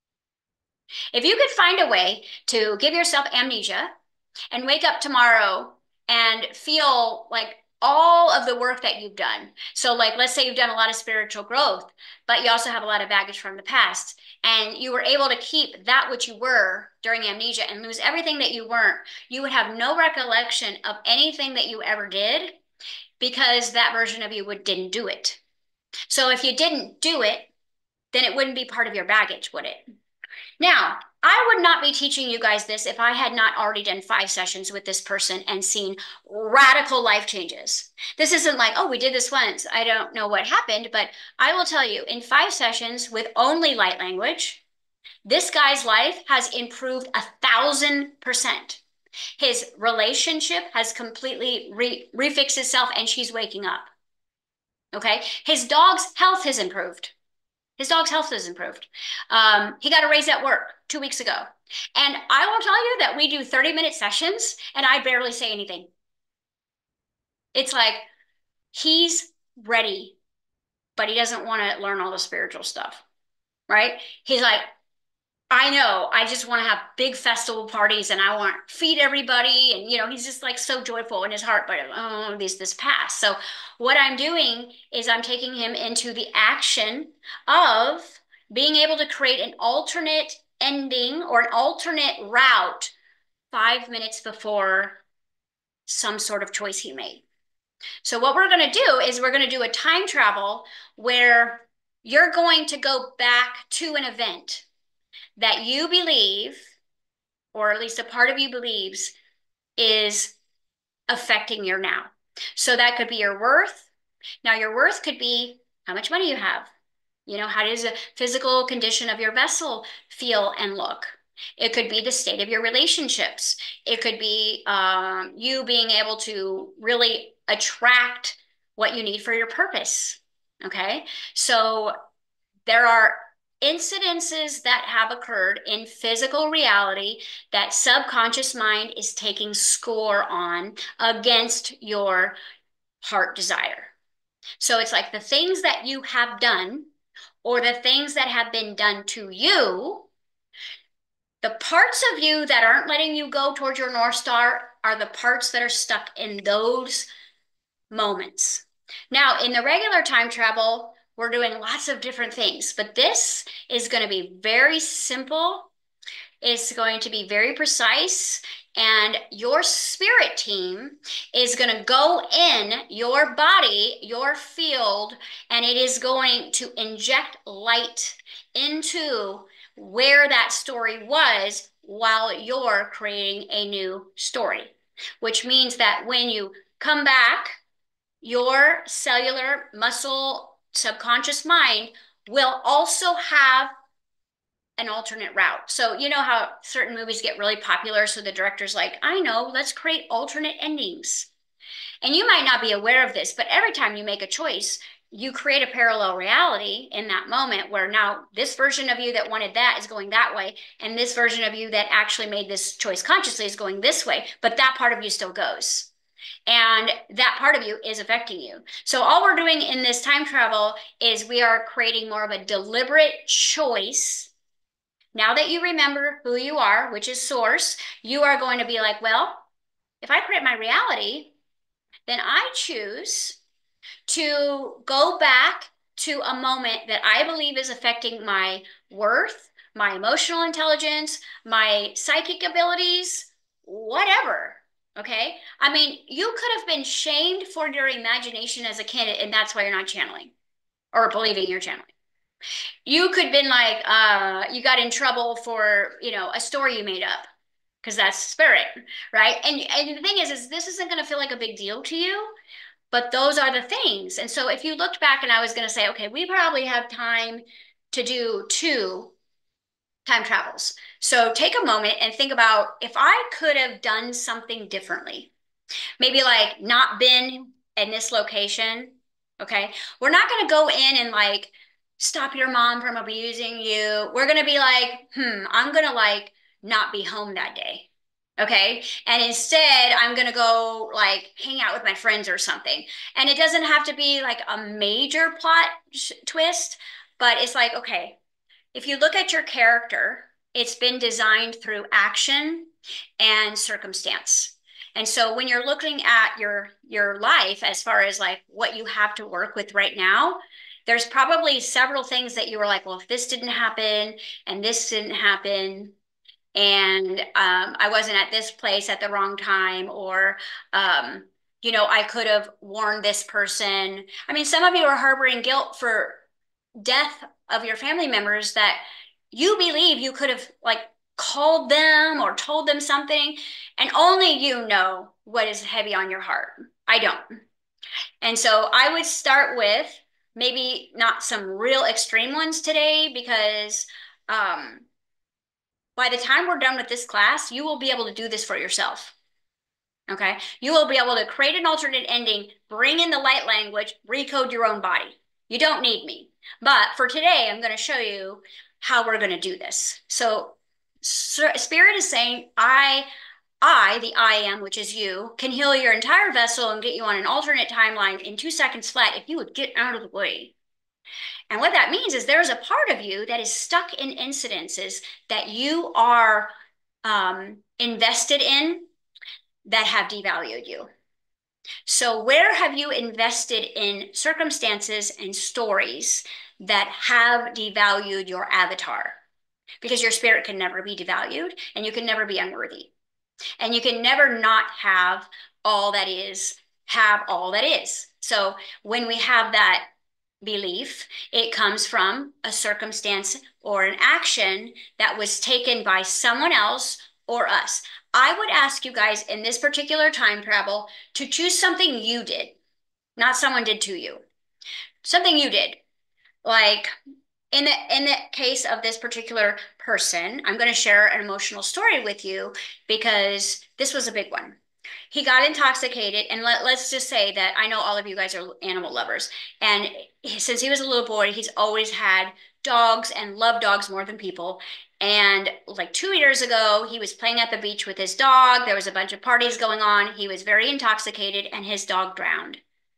If you could find a way to give yourself amnesia and wake up tomorrow and feel like all of the work that you've done. So like, let's say you've done a lot of spiritual growth, but you also have a lot of baggage from the past, and you were able to keep that which you were during amnesia and lose everything that you weren't, you would have no recollection of anything that you ever did because that version of you would, didn't do it. So if you didn't do it, then it wouldn't be part of your baggage, would it? Now, I would not be teaching you guys this if I had not already done five sessions with this person and seen radical life changes. This isn't like, oh, we did this once. I don't know what happened, but I will tell you, in five sessions with only light language, this guy's life has improved a thousand percent. His relationship has completely re refixed itself and she's waking up. Okay? His dog's health has improved. His dog's health has improved. Um, he got a raise at work two weeks ago. And I will tell you that we do thirty minute sessions and I barely say anything. It's like he's ready, but he doesn't want to learn all the spiritual stuff, right? He's like, I know, I just want to have big festival parties and I want to feed everybody. And, you know, he's just like so joyful in his heart, but oh, this, this past. So what I'm doing is I'm taking him into the action of being able to create an alternate ending or an alternate route five minutes before some sort of choice he made. So what we're going to do is we're going to do a time travel where you're going to go back to an event that you believe, or at least a part of you believes, is affecting your now. So that could be your worth. Now your worth could be how much money you have. You know, how does the physical condition of your vessel feel and look? It could be the state of your relationships. It could be um, you being able to really attract what you need for your purpose. Okay, so there are incidences that have occurred in physical reality that subconscious mind is taking score on against your heart desire. So it's like the things that you have done or the things that have been done to you The parts of you that aren't letting you go towards your North Star are the parts that are stuck in those moments. Now, in the regular time travel, we're doing lots of different things, but this is going to be very simple. It's going to be very precise, and your spirit team is going to go in your body, your field, and it is going to inject light into where that story was while you're creating a new story, which means that when you come back, your cellular muscle subconscious mind will also have an alternate route. So you know how certain movies get really popular, so the director's like, I know, let's create alternate endings. And you might not be aware of this, but every time you make a choice, you create a parallel reality in that moment where now this version of you that wanted that is going that way, and this version of you that actually made this choice consciously is going this way, but that part of you still goes. And that part of you is affecting you. So all we're doing in this time travel is we are creating more of a deliberate choice. Now that you remember who you are, which is source, you are going to be like, well, if I create my reality, then I choose to go back to a moment that I believe is affecting my worth, my emotional intelligence, my psychic abilities, whatever. Okay. I mean, you could have been shamed for your imagination as a kid, and that's why you're not channeling or believing you're channeling. You could have been like, uh, you got in trouble for, you know, a story you made up because that's spirit, right? And, and the thing is, is this isn't going to feel like a big deal to you, but those are the things. And so if you looked back and I was going to say, okay, we probably have time to do two time travels. So take a moment and think about if I could have done something differently, maybe like not been in this location. Okay. We're not going to go in and like stop your mom from abusing you. We're going to be like, hmm, I'm going to like not be home that day. Okay. And instead, I'm going to go like hang out with my friends or something. And it doesn't have to be like a major plot twist, but it's like, okay, if you look at your character, it's been designed through action and circumstance. And so when you're looking at your your life as far as like what you have to work with right now, there's probably several things that you were like, well, if this didn't happen and this didn't happen, and um, I wasn't at this place at the wrong time, or um, you know, I could have warned this person. I mean, some of you are harboring guilt for death of your family members that you believe you could have like called them or told them something, and only you know what is heavy on your heart. I don't. And so I would start with maybe not some real extreme ones today, because um, by the time we're done with this class, you will be able to do this for yourself. Okay. You will be able to create an alternate ending, bring in the light language, recode your own body. You don't need me. But for today, I'm going to show you how we're going to do this. So Spirit is saying, I, I, the I am, which is you, can heal your entire vessel and get you on an alternate timeline in two seconds flat if you would get out of the way. And what that means is there's a part of you that is stuck in incidences that you are um, invested in that have devalued you. So where have you invested in circumstances and stories that have devalued your avatar? Because your spirit can never be devalued, and you can never be unworthy. And you can never not have all that is, have all that is. So when we have that belief, it comes from a circumstance or an action that was taken by someone else or us. I would ask you guys in this particular time travel to choose something you did, not someone did to you. Something you did. Like in the in the case of this particular person, I'm going to share an emotional story with you because this was a big one. He got intoxicated, and let, let's just say that I know all of you guys are animal lovers. And since he was a little boy, he's always had dogs and loved dogs more than people. And like two years ago, he was playing at the beach with his dog. There was a bunch of parties going on. He was very intoxicated, and his dog drowned.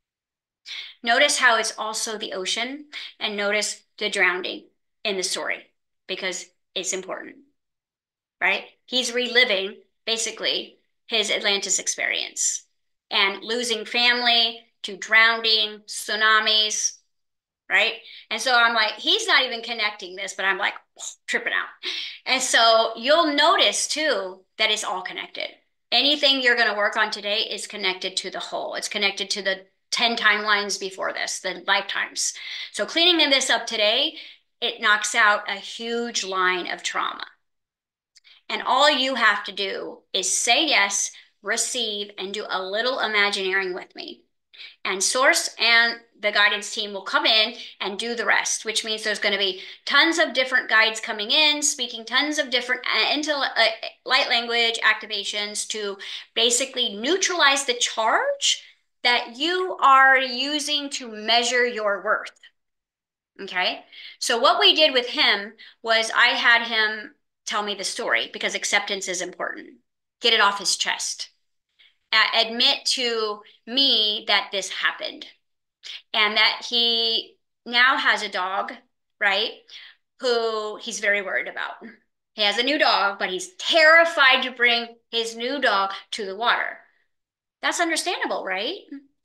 Notice how it's also the ocean, and notice the drowning in the story because it's important. right? He's reliving basically his Atlantis experience and losing family to drowning, tsunamis, right? And so I'm like, he's not even connecting this, but I'm like tripping out. And so you'll notice too that it's all connected. Anything you're going to work on today is connected to the whole. It's connected to the ten timelines before this, the lifetimes. So cleaning this up today, it knocks out a huge line of trauma. And all you have to do is say yes, receive, and do a little imagineering with me. And Source and the guidance team will come in and do the rest, which means there's going to be tons of different guides coming in, speaking tons of different uh, into uh, light language activations to basically neutralize the charge that you are using to measure your worth. Okay. So what we did with him was I had him tell me the story because acceptance is important. Get it off his chest. Uh, admit to me that this happened and that he now has a dog, right? Who he's very worried about. He has a new dog, but he's terrified to bring his new dog to the water. That's understandable, right?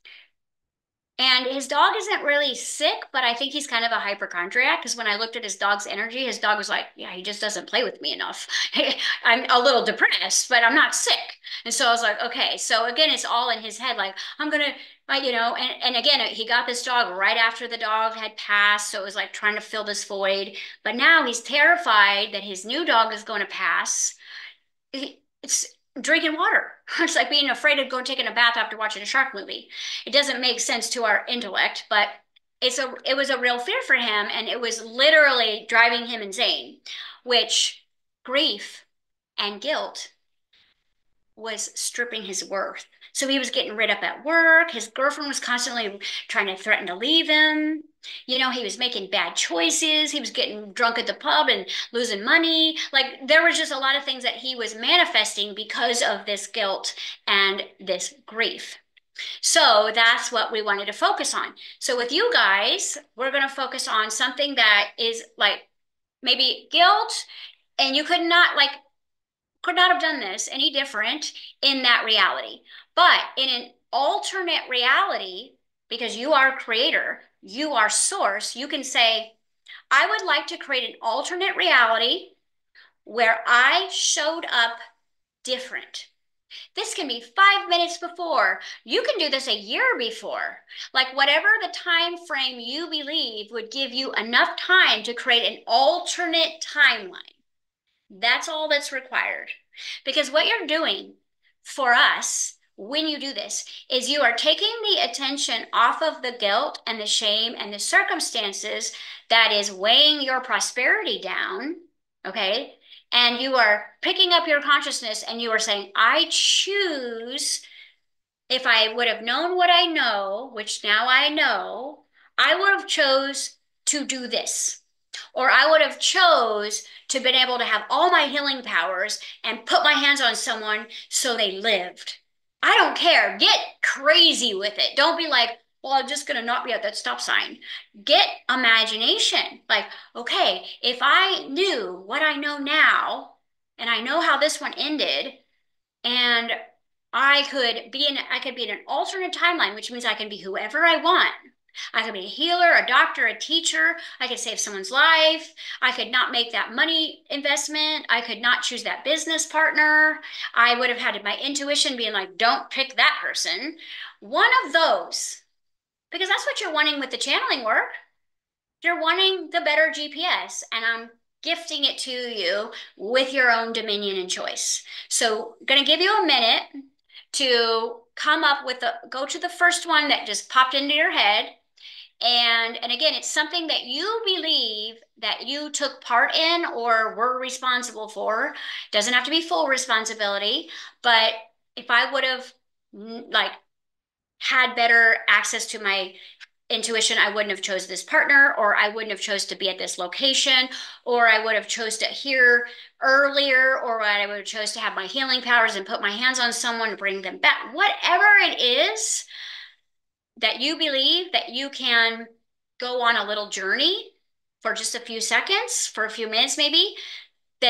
And his dog isn't really sick, but I think he's kind of a hypochondriac because when I looked at his dog's energy, his dog was like, yeah, he just doesn't play with me enough. I'm a little depressed, but I'm not sick. And so I was like, okay. So again, it's all in his head. Like, I'm going to, you know, and, and again, he got this dog right after the dog had passed. So it was like trying to fill this void. But now he's terrified that his new dog is going to pass. It's drinking water. It's like being afraid of going taking a bath after watching a shark movie. It doesn't make sense to our intellect, but it's a it was a real fear for him, and it was literally driving him insane, which grief and guilt was stripping his worth. So he was getting rid up at work. His girlfriend was constantly trying to threaten to leave him. You know, he was making bad choices. He was getting drunk at the pub and losing money. Like there was just a lot of things that he was manifesting because of this guilt and this grief. So that's what we wanted to focus on. So with you guys, we're going to focus on something that is like maybe guilt, and you could not like could not have done this any different in that reality. But in an alternate reality, because you are creator, you are source, you can say, I would like to create an alternate reality where I showed up different. This can be five minutes before. You can do this a year before. Like whatever the time frame you believe would give you enough time to create an alternate timeline. That's all that's required. Because what you're doing for us when you do this is you are taking the attention off of the guilt and the shame and the circumstances that is weighing your prosperity down, okay? And you are picking up your consciousness and you are saying, I choose, if I would have known what I know, which now I know, I would have chose to do this. Or I would have chose to been able to have all my healing powers and put my hands on someone so they lived. I don't care. Get crazy with it. Don't be like, well, I'm just going to not be at that stop sign. Get imagination. Like, okay, if I knew what I know now, and I know how this one ended, and I could be in, I could be in an alternate timeline, which means I can be whoever I want. I could be a healer, a doctor, a teacher. I could save someone's life. I could not make that money investment. I could not choose that business partner. I would have had my intuition being like, don't pick that person. One of those, because that's what you're wanting with the channeling work. You're wanting the better G P S, and I'm gifting it to you with your own dominion and choice. So I'm going to give you a minute to come up with the, go to the first one that just popped into your head. And, and again, it's something that you believe that you took part in or were responsible for. Doesn't have to be full responsibility, but if I would have like had better access to my intuition, I wouldn't have chose this partner, or I wouldn't have chose to be at this location, or I would have chose to hear earlier, or I would have chose to have my healing powers and put my hands on someone and bring them back. Whatever it is that you believe that you can go on a little journey for just a few seconds, for a few minutes maybe, then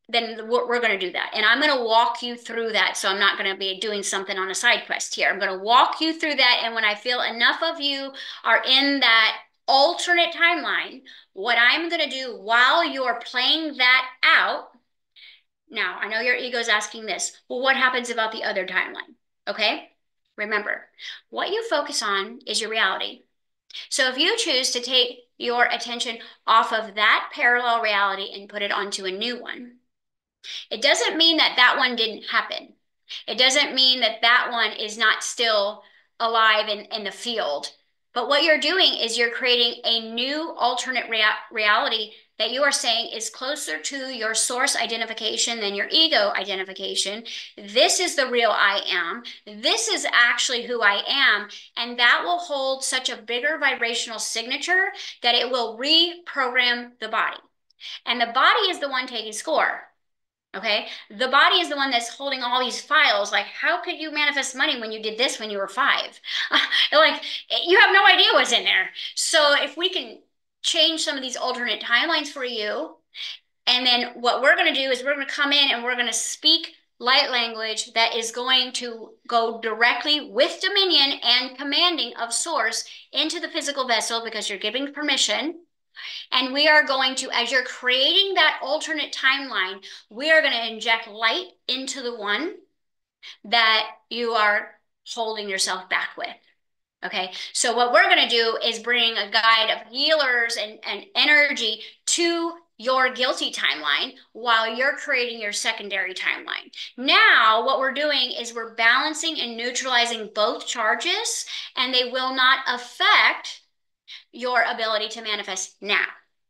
then we're, we're going to do that. And I'm going to walk you through that. So I'm not going to be doing something on a side quest here. I'm going to walk you through that. And when I feel enough of you are in that alternate timeline, what I'm going to do while you're playing that out. Now, I know your ego is asking this. Well, what happens about the other timeline? Okay. Remember, what you focus on is your reality. So if you choose to take your attention off of that parallel reality and put it onto a new one, it doesn't mean that that one didn't happen. It doesn't mean that that one is not still alive in, in the field. But what you're doing is you're creating a new alternate rea reality that you are saying is closer to your source identification than your ego identification. This is the real I am. This is actually who I am. And that will hold such a bigger vibrational signature that it will reprogram the body. And the body is the one taking score. Okay, the body is the one that's holding all these files. Like, how could you manifest money when you did this when you were five? Like, you have no idea what's in there. So if we can change some of these alternate timelines for you, and then what we're going to do is we're going to come in and we're going to speak light language that is going to go directly with dominion and commanding of source into the physical vessel, because you're giving permission. And we are going to, as you're creating that alternate timeline, we are going to inject light into the one that you are holding yourself back with. Okay, so what we're going to do is bring a guide of healers and, and energy to your guilty timeline while you're creating your secondary timeline. Now, what we're doing is we're balancing and neutralizing both charges, and they will not affect your ability to manifest now.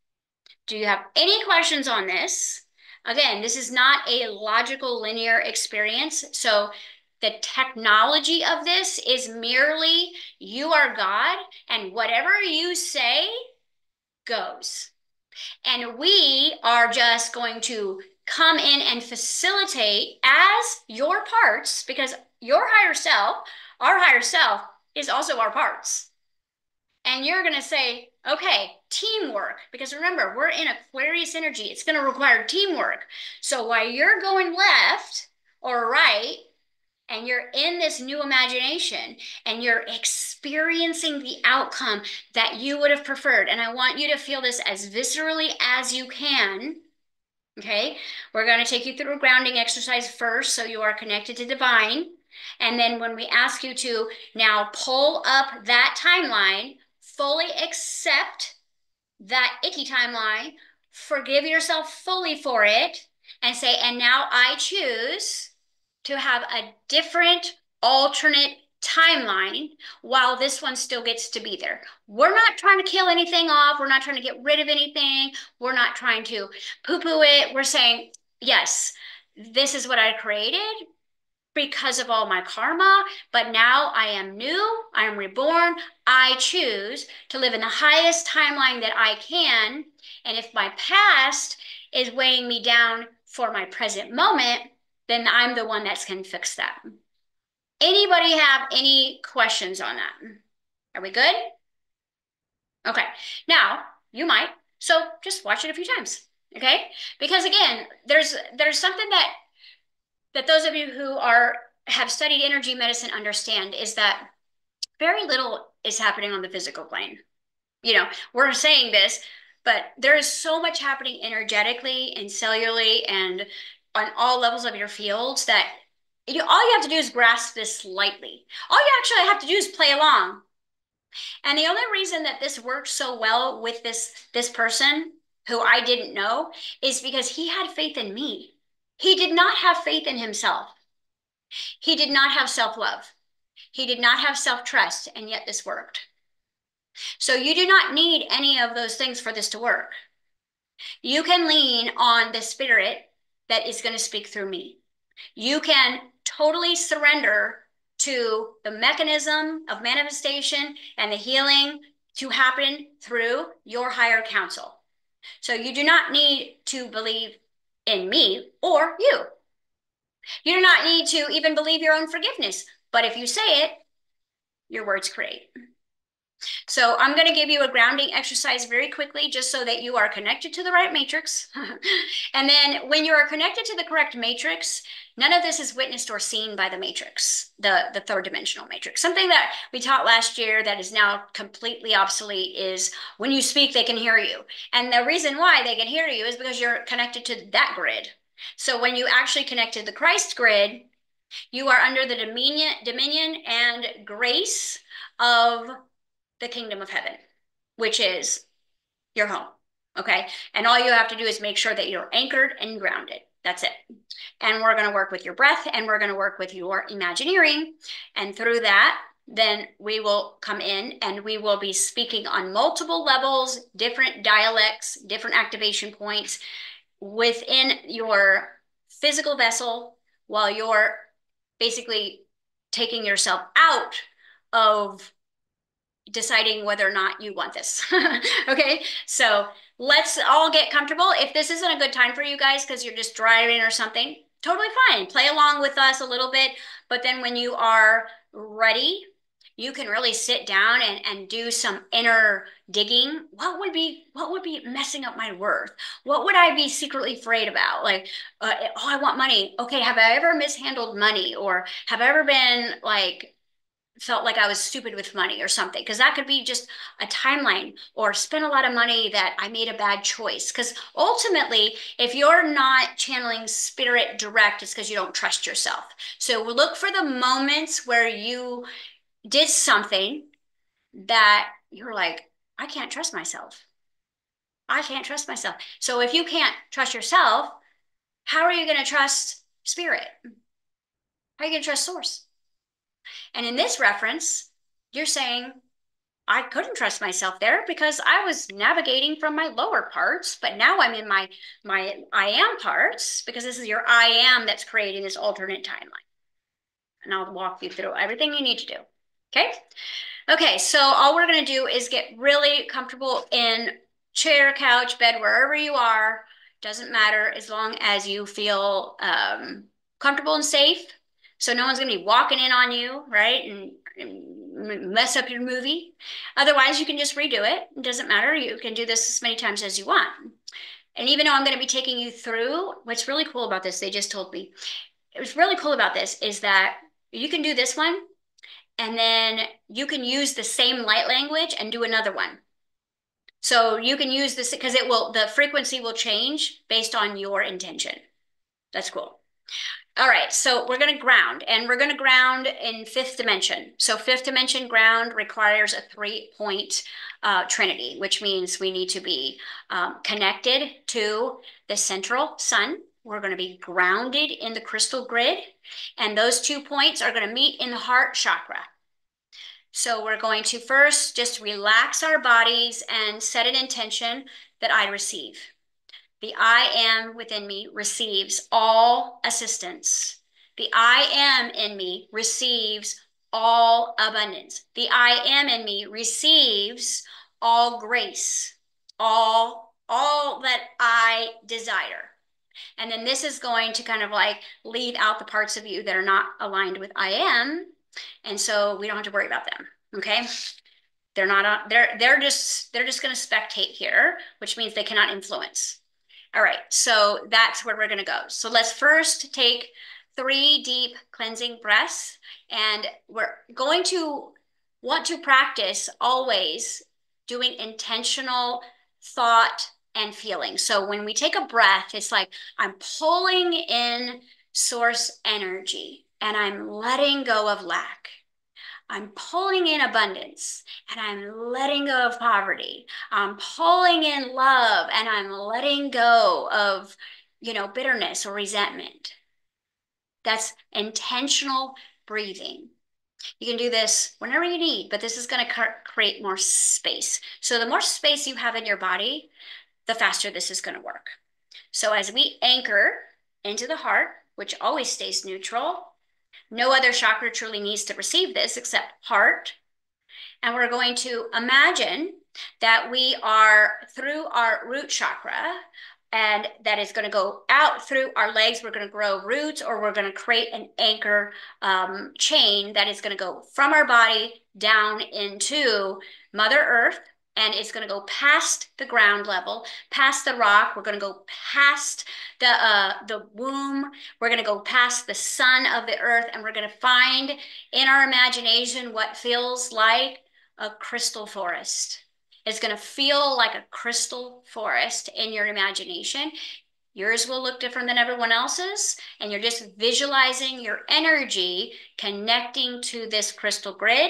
Do you have any questions on this? Again, this is not a logical linear experience. So the technology of this is merely you are God, and whatever you say goes. And we are just going to come in and facilitate as your parts, because your higher self, our higher self, is also our parts. And you're going to say, okay, teamwork, because remember, we're in Aquarius energy. It's going to require teamwork. So while you're going left or right, and you're in this new imagination, and you're experiencing the outcome that you would have preferred, and I want you to feel this as viscerally as you can, okay? We're going to take you through a grounding exercise first, so you are connected to divine. And then when we ask you to now pull up that timeline, fully accept that icky timeline, forgive yourself fully for it, and say, and now I choose to have a different alternate timeline while this one still gets to be there. We're not trying to kill anything off. We're not trying to get rid of anything. We're not trying to poo-poo it. We're saying, yes, this is what I created because of all my karma, but now I am new, I am reborn, I choose to live in the highest timeline that I can, and if my past is weighing me down for my present moment, then I'm the one that's can fix that. Anybody have any questions on that? Are we good? Okay, now you might, so just watch it a few times, okay? Because again, there's there's something that that those of you who are have studied energy medicine understand, is that very little is happening on the physical plane. You know, we're saying this, but there is so much happening energetically and cellularly and on all levels of your fields that you, all you have to do is grasp this lightly. All you actually have to do is play along. And the only reason that this works so well with this, this person who I didn't know is because he had faith in me. He did not have faith in himself. He did not have self-love. He did not have self-trust, and yet this worked. So you do not need any of those things for this to work. You can lean on the spirit that is going to speak through me. You can totally surrender to the mechanism of manifestation and the healing to happen through your higher counsel. So you do not need to believe in me or you. You do not need to even believe your own forgiveness. But if you say it, your words create. So I'm going to give you a grounding exercise very quickly, just so that you are connected to the right matrix. And then when you are connected to the correct matrix, none of this is witnessed or seen by the matrix, the, the third dimensional matrix. Something that we taught last year that is now completely obsolete is when you speak, they can hear you. And the reason why they can hear you is because you're connected to that grid. So when you actually connect to the Christ grid, you are under the dominion, dominion and grace of the kingdom of heaven, which is your home. Okay. And all you have to do is make sure that you're anchored and grounded. That's it. And we're going to work with your breath, and we're going to work with your Imagineering. And through that, then we will come in and we will be speaking on multiple levels, different dialects, different activation points within your physical vessel, while you're basically taking yourself out of deciding whether or not you want this. Okay, so let's all get comfortable. If this isn't a good time for you guys because you're just driving or something, totally fine. Play along with us a little bit, but then when you are ready, you can really sit down and, and do some inner digging. What would be, what would be messing up my worth? What would I be secretly afraid about? Like, uh, oh, I want money. Okay, have I ever mishandled money? Or have I ever been like, felt like I was stupid with money or something? Because that could be just a timeline, or spent a lot of money that I made a bad choice. Because ultimately, if you're not channeling spirit direct, it's because you don't trust yourself. So look for the moments where you did something that you're like, I can't trust myself. I can't trust myself. So if you can't trust yourself, how are you going to trust spirit? How are you going to trust source? And in this reference, you're saying, I couldn't trust myself there because I was navigating from my lower parts, but now I'm in my, my I am parts, because this is your I am that's creating this alternate timeline. And I'll walk you through everything you need to do. Okay? Okay, so all we're going to do is get really comfortable in chair, couch, bed, wherever you are. Doesn't matter, as long as you feel um, comfortable and safe. So no one's going to be walking in on you, right? And, and mess up your movie. Otherwise, you can just redo it. It doesn't matter. You can do this as many times as you want. And even though I'm going to be taking you through, what's really cool about this, they just told me, it was really cool about this is that you can do this one, and then you can use the same light language and do another one. So you can use this because it will, the frequency will change based on your intention. That's cool. All right, so we're going to ground, and we're going to ground in fifth dimension. So fifth dimension ground requires a three-point uh, trinity, which means we need to be um, connected to the central sun. We're going to be grounded in the crystal grid, and those two points are going to meet in the heart chakra. So we're going to first just relax our bodies and set an intention that I receive. The I am within me receives all assistance. The I am in me receives all abundance. The I am in me receives all grace, all, all that I desire. And then this is going to kind of like leave out the parts of you that are not aligned with I am. And so we don't have to worry about them. Okay. They're not, they're, they're just, they're just going to spectate here, which means they cannot influence. All right, so that's where we're going to go. So let's first take three deep cleansing breaths, and we're going to want to practice always doing intentional thought and feeling. So when we take a breath, it's like I'm pulling in source energy and I'm letting go of lack. I'm pulling in abundance and I'm letting go of poverty. I'm pulling in love and I'm letting go of, you know, bitterness or resentment. That's intentional breathing. You can do this whenever you need, but this is going to create more space. So the more space you have in your body, the faster this is going to work. So as we anchor into the heart, which always stays neutral, no other chakra truly needs to receive this except heart. And we're going to imagine that we are, through our root chakra, And that is going to go out through our legs. We're going to grow roots, or we're going to create an anchor um, chain that is going to go from our body down into Mother Earth. And it's going to go past the ground level, past the rock. We're going to go past the, uh, the womb. We're going to go past the sun of the earth. And we're going to find in our imagination what feels like a crystal forest. It's going to feel like a crystal forest in your imagination. Yours will look different than everyone else's, and you're just visualizing your energy connecting to this crystal grid.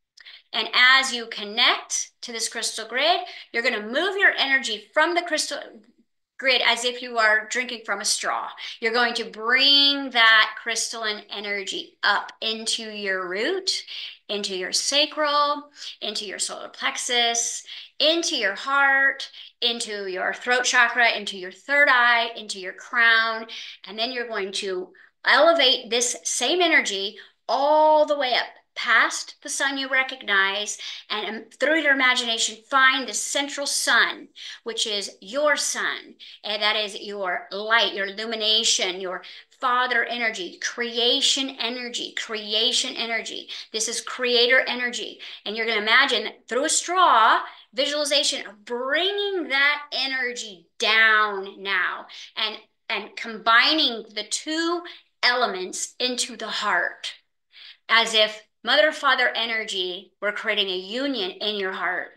And as you connect to this crystal grid, you're going to move your energy from the crystal grid as if you are drinking from a straw. You're going to bring that crystalline energy up into your root, into your sacral, into your solar plexus, into your heart, into your throat chakra, into your third eye, into your crown. And then you're going to elevate this same energy all the way up past the sun you recognize, and through your imagination, find the central sun, which is your sun, and that is your light, your illumination, your father energy, creation energy, creation energy. This is creator energy. And you're going to imagine through a straw, visualization of bringing that energy down now, and, and combining the two elements into the heart, as if Mother, Father energy, we're creating a union in your heart.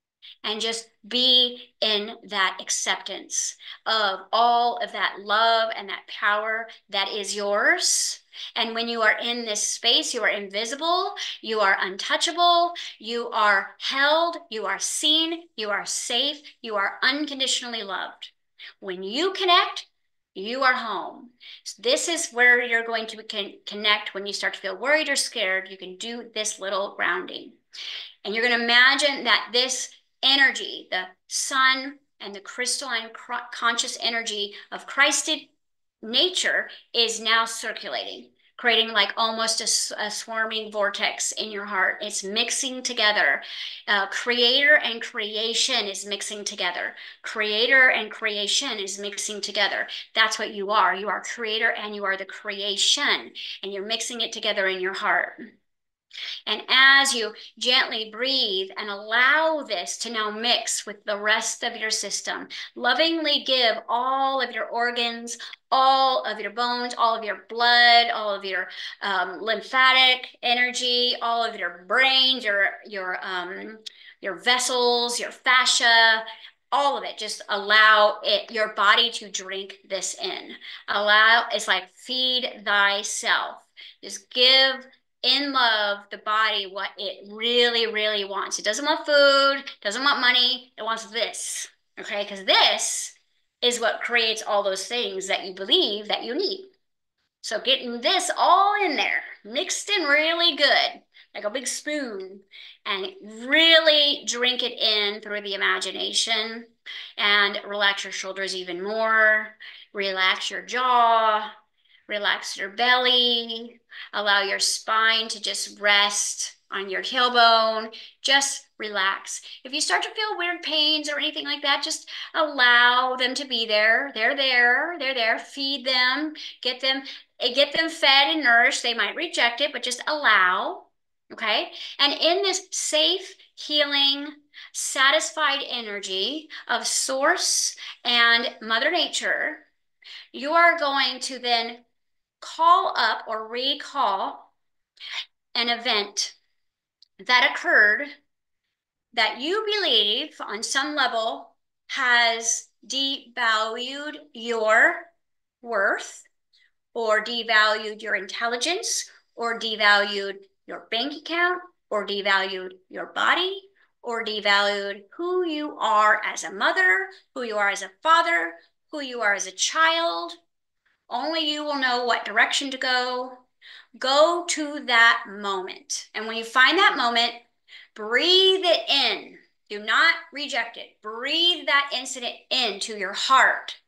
And just be in that acceptance of all of that love and that power that is yours. And when you are in this space, you are invisible, you are untouchable, you are held, you are seen, you are safe, you are unconditionally loved. When you connect, you are home. So this is where you're going to con connect when you start to feel worried or scared. You can do this little grounding. And you're going to imagine that this energy, the sun and the crystalline conscious energy of Christed nature, is now circulating, creating like almost a, a swarming vortex in your heart. It's mixing together. Uh, creator and creation is mixing together. Creator and creation is mixing together. That's what you are. You are creator and you are the creation, and you're mixing it together in your heart. And as you gently breathe and allow this to now mix with the rest of your system, lovingly give all of your organs, all of your bones, all of your blood, all of your um, lymphatic energy, all of your brains, your, your, um, your vessels, your fascia, all of it. Just allow it, your body to drink this in. Allow, it's like feed thyself. Just give in love the body what it really, really wants. It doesn't want food, doesn't want money, it wants this, okay? Because this is what creates all those things that you believe that you need. So getting this all in there, mixed in really good, like a big spoon, and really drink it in through the imagination, and relax your shoulders even more, relax your jaw, relax your belly, allow your spine to just rest on your heel bone. Just relax. If you start to feel weird pains or anything like that, just allow them to be there. They're there. They're there. Feed them. Get them, get them fed and nourished. They might reject it, but just allow. Okay? And in this safe, healing, satisfied energy of Source and Mother Nature, you are going to then call up or recall an event that occurred that you believe on some level has devalued your worth, or devalued your intelligence, or devalued your bank account, or devalued your body, or devalued who you are as a mother, who you are as a father, who you are as a child. Only you will know what direction to go. Go to that moment. And when you find that moment, breathe it in. Do not reject it. Breathe that incident into your heart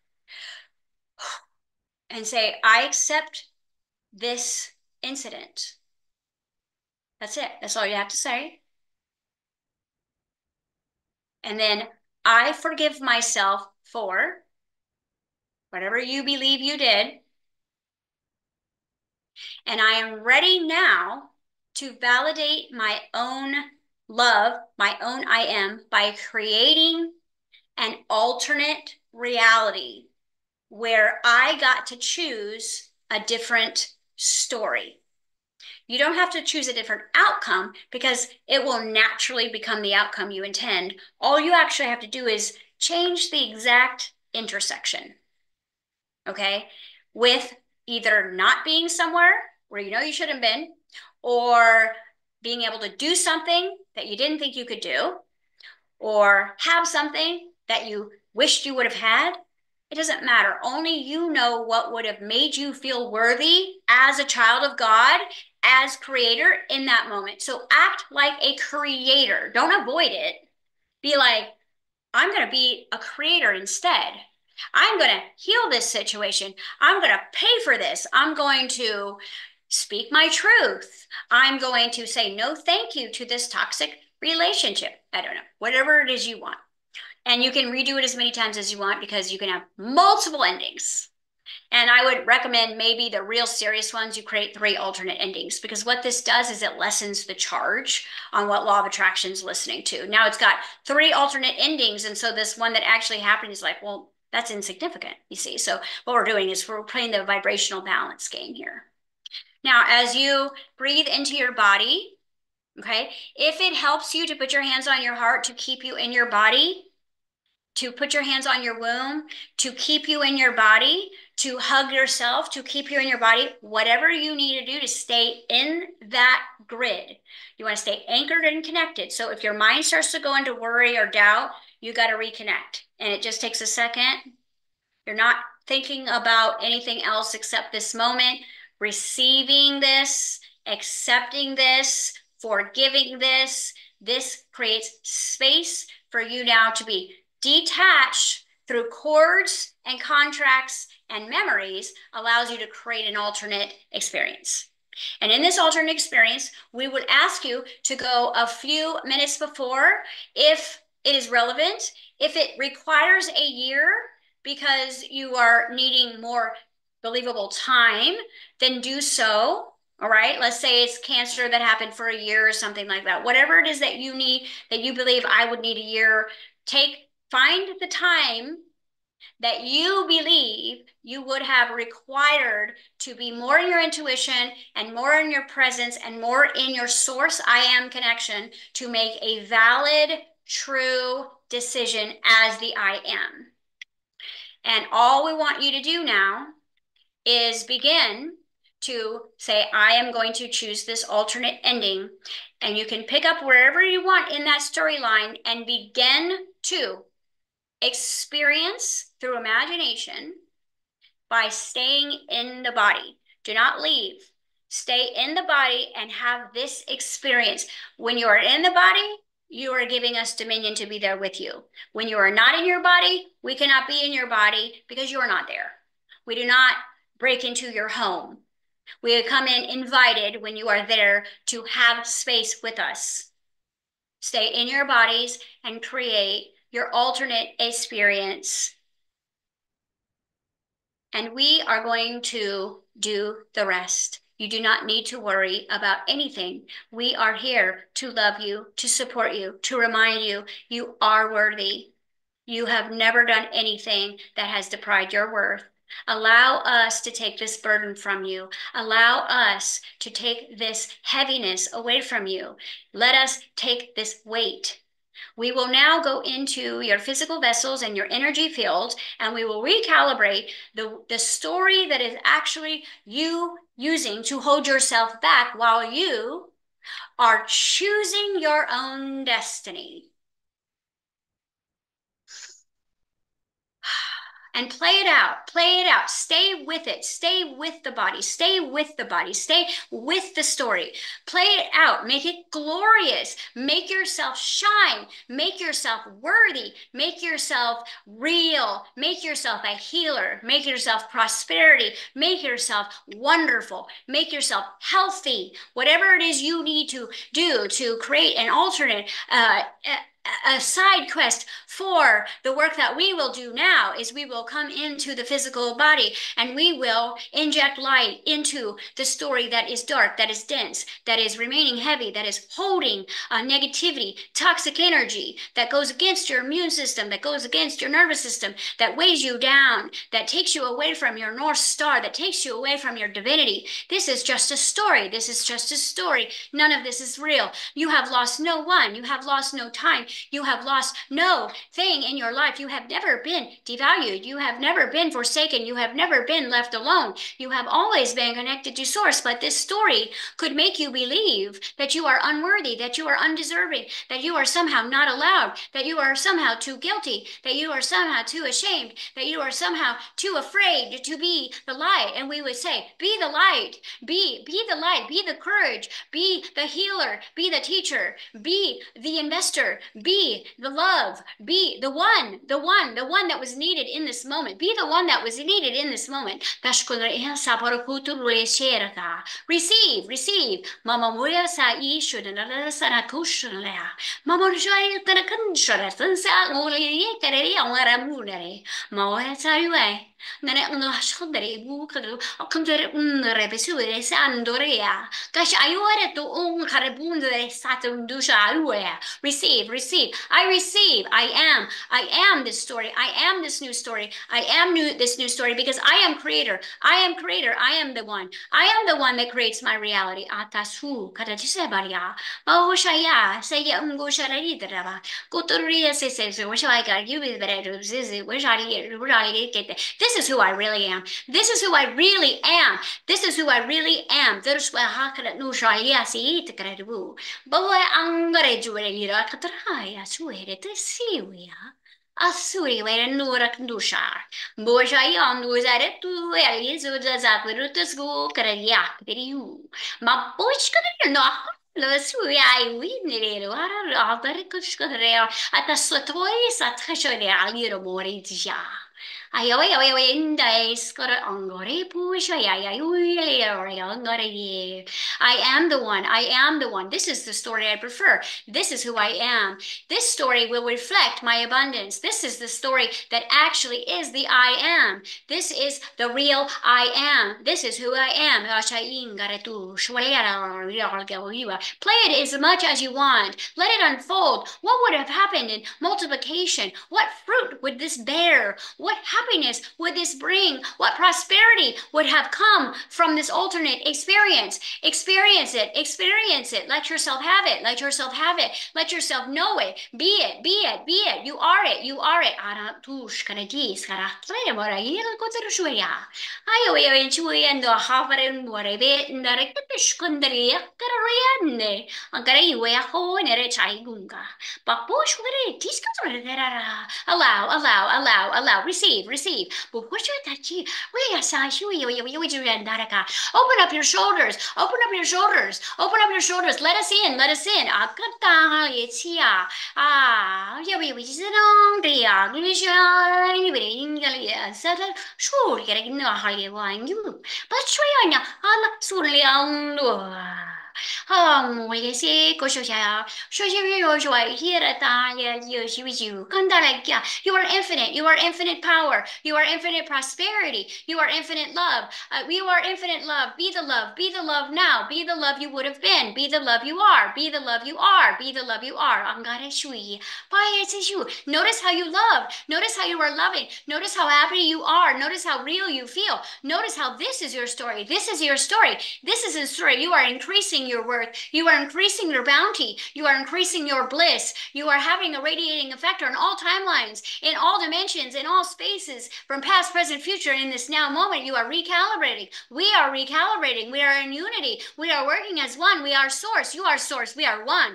and say, I accept this incident. That's it. That's all you have to say. And then I forgive myself for, whatever you believe you did. And I am ready now to validate my own love, my own I am, by creating an alternate reality where I got to choose a different story. You don't have to choose a different outcome because it will naturally become the outcome you intend. All you actually have to do is change the exact intersection, okay? With either not being somewhere where you know you shouldn't have been, or being able to do something that you didn't think you could do, or have something that you wished you would have had. It doesn't matter. Only you know what would have made you feel worthy as a child of God, as creator in that moment. So act like a creator. Don't avoid it. Be like, I'm going to be a creator instead. I'm going to heal this situation. I'm going to pay for this. I'm going to speak my truth. I'm going to say no thank you to this toxic relationship. I don't know, whatever it is you want. And you can redo it as many times as you want because you can have multiple endings. And I would recommend maybe the real serious ones, you create three alternate endings, because what this does is it lessens the charge on what law of attraction is listening to. Now it's got three alternate endings. And so this one that actually happened is like, well, that's insignificant, you see. So what we're doing is we're playing the vibrational balance game here. Now, as you breathe into your body, okay, if it helps you to put your hands on your heart to keep you in your body, to put your hands on your womb, to keep you in your body, to hug yourself, to keep you in your body, whatever you need to do to stay in that grid. You want to stay anchored and connected. So if your mind starts to go into worry or doubt, you got to reconnect. And it just takes a second. You're not thinking about anything else except this moment, receiving this, accepting this, forgiving this. This creates space for you now to be detached through cords and contracts and memories, allows you to create an alternate experience. And in this alternate experience, we would ask you to go a few minutes before if it is relevant. If it requires a year because you are needing more believable time, then do so. All right, let's say it's cancer that happened for a year or something like that. Whatever it is that you need, that you believe I would need a year, take, find the time that you believe you would have required to be more in your intuition and more in your presence and more in your source I am connection to make a valid, true decision as the I am. And all we want you to do now is begin to say, I am going to choose this alternate ending. And you can pick up wherever you want in that storyline and begin to experience through imagination by staying in the body. Do not leave. Stay in the body and have this experience. When you are in the body, you are giving us dominion to be there with you. When you are not in your body, we cannot be in your body because you are not there. We do not break into your home. We come in invited when you are there to have space with us. Stay in your bodies and create your alternate experience. And we are going to do the rest. You do not need to worry about anything. We are here to love you, to support you, to remind you you are worthy. You have never done anything that has deprived your worth. Allow us to take this burden from you. Allow us to take this heaviness away from you. Let us take this weight. We will now go into your physical vessels and your energy field, and we will recalibrate the, the story that is actually you using to hold yourself back while you are choosing your own destiny. And play it out, play it out, stay with it, stay with the body, stay with the body, stay with the story, play it out, make it glorious, make yourself shine, make yourself worthy, make yourself real, make yourself a healer, make yourself prosperity, make yourself wonderful, make yourself healthy, whatever it is you need to do to create an alternate uh, a side quest for the work that we will do now is we will come into the physical body and we will inject light into the story that is dark, that is dense, that is remaining heavy, that is holding uh, negativity, toxic energy that goes against your immune system, that goes against your nervous system, that weighs you down, that takes you away from your North Star, that takes you away from your divinity. This is just a story. This is just a story. None of this is real. You have lost no one. You have lost no time. You have lost no thing in your life. You have never been devalued. You have never been forsaken. You have never been left alone. You have always been connected to Source. But this story could make you believe that you are unworthy, that you are undeserving, that you are somehow not allowed, that you are somehow too guilty, that you are somehow too ashamed, that you are somehow too afraid to be the light. And we would say, be the light, be, be the light, be the courage, be the healer, be the teacher, be the investor, be the love, be the one, the one, the one that was needed in this moment, be the one that was needed in this moment. Receive, receive. Mama muya sa ishu na na sana kushan le. Mama joy tana kunshara tansa ngoli kare ya ngara munere. Mama sa yuai. Nane ngla shkandere bu kadu akandere unre besure sandorea. Kash ayore to un karabundere satundusha alwea. Receive, receive. I receive. I am. I am this story. I am this new story. I am new this new story because I am creator. I am creator. I am the one. I am the one that creates my reality. Atasu kadatisebaria. Mahoshaya say umgosharidaba. Kotoria says, wish I got you with better. This is who I really am. This is who I really am. This is who I really am. There's where Hakarat no Shalia see it. But where Angare Julia Katraya swear to see we are. Asuri were nura kndusha. Boja yon was at it to Elias with the Zakurutus go Karayak, did you? Ma boch could not. Sui ai winere ara altere kushkare at the slatois at Hashore aliro moritja. I away away away in days got angore push I am the one. I am the one. This is the story I prefer. This is who I am. This story will reflect my abundance. This is the story that actually is the I am. This is the real I am. This is who I am. Play it as much as you want. Let it unfold. What would have happened in multiplication? What fruit would this bear? What happiness would this bring? What prosperity would have come from this alternate experience? Experience it. Experience it. Let yourself have it. Let yourself have it. Let yourself know it. Be it. Be it. Be it. You are it. You are it. Allow, allow, allow, allow. Receive, receive. Open up your shoulders. Open up your shoulders. Open up your shoulders. Let us in. Let us in. Ah, yeah, we just don't be ugly. Sure, getting no higher wine you. But Shriana, Allah Sulian. Oh, we see, Koshoya. Show you joy here at the you with you. Kandalakia. You are infinite. You are infinite power. You are infinite prosperity. You are infinite love. Uh, you are infinite love. Be the love. Be the love now. Be the love you would have been. Be the love you are. Be the love you are. Be the love you are. Angare Shui. Bye, it's you. Notice how you love. Notice how you are loving. Notice how happy you are. Notice how real you feel. Notice how this is your story. This is your story. This is a story. You are increasing your worth. You are increasing your bounty. You are increasing your bliss. You are having a radiating effect on all timelines, in all dimensions, in all spaces, from past, present, future. In this now moment, you are recalibrating. We are recalibrating. We are in unity. We are working as one. We are source. You are source. We are one.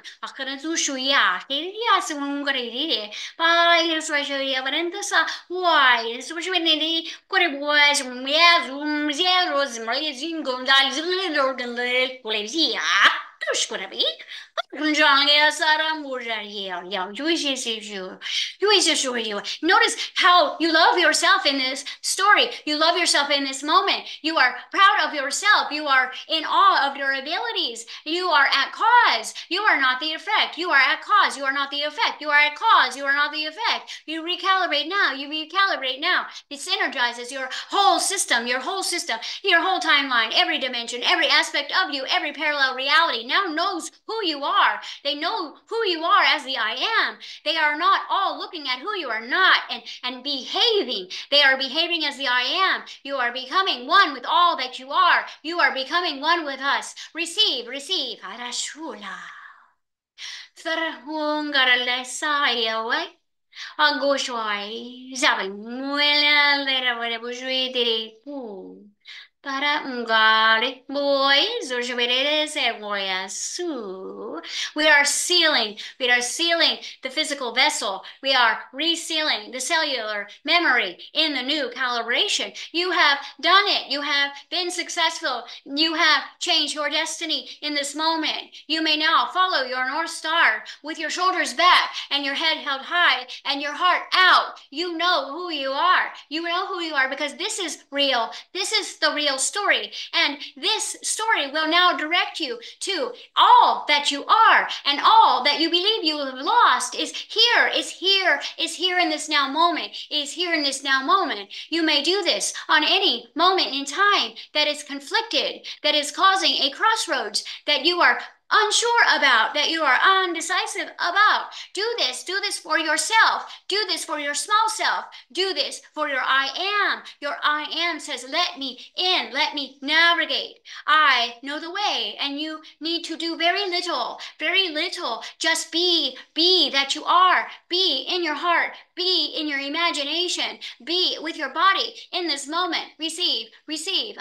Notice how you love yourself in this story. You love yourself in this moment. You are proud of yourself. You are in awe of your abilities. You are at cause. You are not the effect. You are at cause. You are not the effect. You are at cause. You are not the effect. You recalibrate now. You recalibrate now. It synergizes your whole system, your whole system, your whole timeline, every dimension, every aspect of you, every parallel reality now knows who you are. They know who you are as the I am. They are not all looking at who you are not and, and behaving. They are behaving as the I am. You are becoming one with all that you are. You are becoming one with us. Receive, receive. Arashula. Agoshoai. Zabi. Muela lera vere bujui diri pu. Para ungare boys or su. We are sealing, we are sealing the physical vessel. We are resealing the cellular memory in the new calibration. You have done it. You have been successful. You have changed your destiny in this moment. You may now follow your North Star with your shoulders back and your head held high and your heart out. You know who you are. You know who you are because this is real. This is the real story. And this story will now direct you to all that you are and all that you believe you have lost is here, is here, is here in this now moment, is here in this now moment. You may do this on any moment in time that is conflicted, that is causing a crossroads that you are unsure about, that you are undecisive about. Do this. Do this for yourself. Do this for your small self. Do this for your I am. Your I am says, let me in. Let me navigate. I know the way. And you need to do very little, very little. Just be, be that you are. Be in your heart. Be in your imagination. Be with your body in this moment. Receive, receive.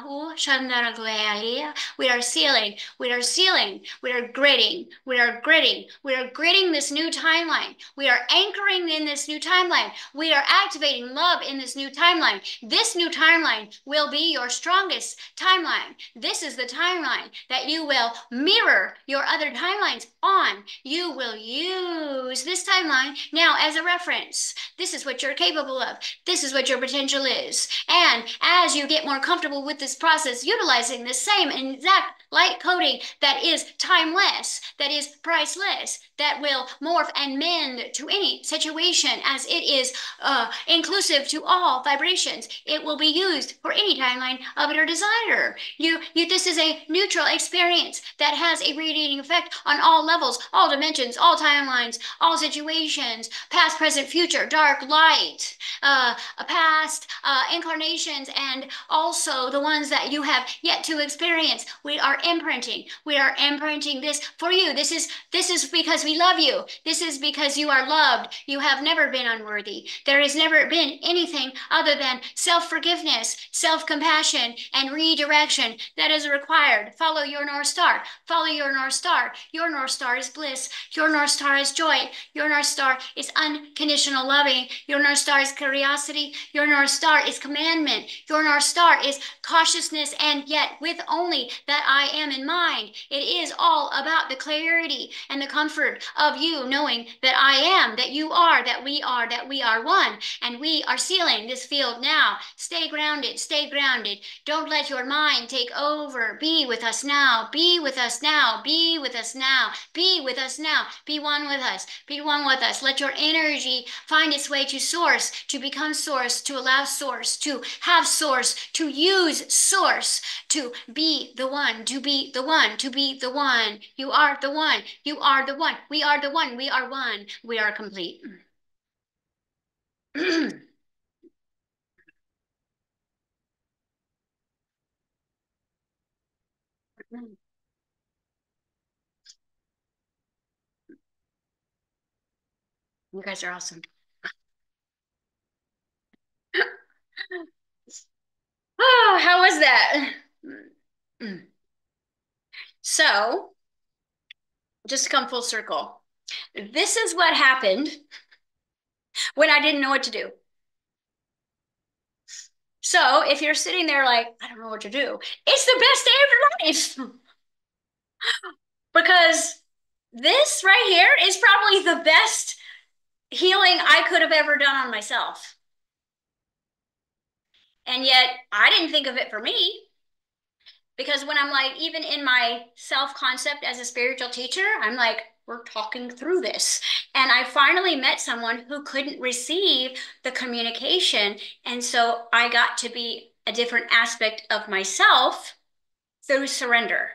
We are sealing. We are sealing. We are gritting. We are gritting. We are gritting this new timeline. We are anchoring in this new timeline. We are activating love in this new timeline. This new timeline will be your strongest timeline. This is the timeline that you will mirror your other timelines on. You will use this timeline now as a reference. This is what you're capable of. This is what your potential is. And as you get more comfortable with this process, utilizing the same exact light coding that is timeless, that is priceless, that will morph and mend to any situation as it is uh, inclusive to all vibrations. It will be used for any timeline of your desire. You, you, this is a neutral experience that has a radiating effect on all levels, all dimensions, all timelines, all situations, past, present, future, dark, light, uh, past uh, incarnations, and also the ones that you have yet to experience. We are imprinting. We are imprinting this for you. This is this is because we love you. This is because you are loved. You have never been unworthy. There has never been anything other than self-forgiveness, self-compassion, and redirection that is required. Follow your North Star. Follow your North Star. Your North Star is bliss. Your North Star is joy. Your North Star is unconditional loving. Your North Star is curiosity. Your North Star is commandment. Your North Star is cautiousness, and yet with only that I am in mind. It is all about the clarity and the comfort of you knowing that I am, that you are, that we are, that we are one. And we are sealing this field now. Stay grounded, stay grounded. Don't let your mind take over. Be with us now. Be with us now. Be with us now. Be with us now. Be one with us. Be one with us. Let your energy find its way to source, to become source, to allow source, to have source, to use source, to be the one, to be the one, to be the one. You are the one. You are the one. We are the one. We are one. We are complete. You guys are awesome. Oh, how was that? So, just to come full circle, this is what happened when I didn't know what to do. So, if you're sitting there like, I don't know what to do, it's the best day of your life. Because this right here is probably the best healing I could have ever done on myself. And yet I didn't think of it for me. Because when I'm like, even in my self-concept as a spiritual teacher, I'm like, we're talking through this. And I finally met someone who couldn't receive the communication. And so I got to be a different aspect of myself through surrender.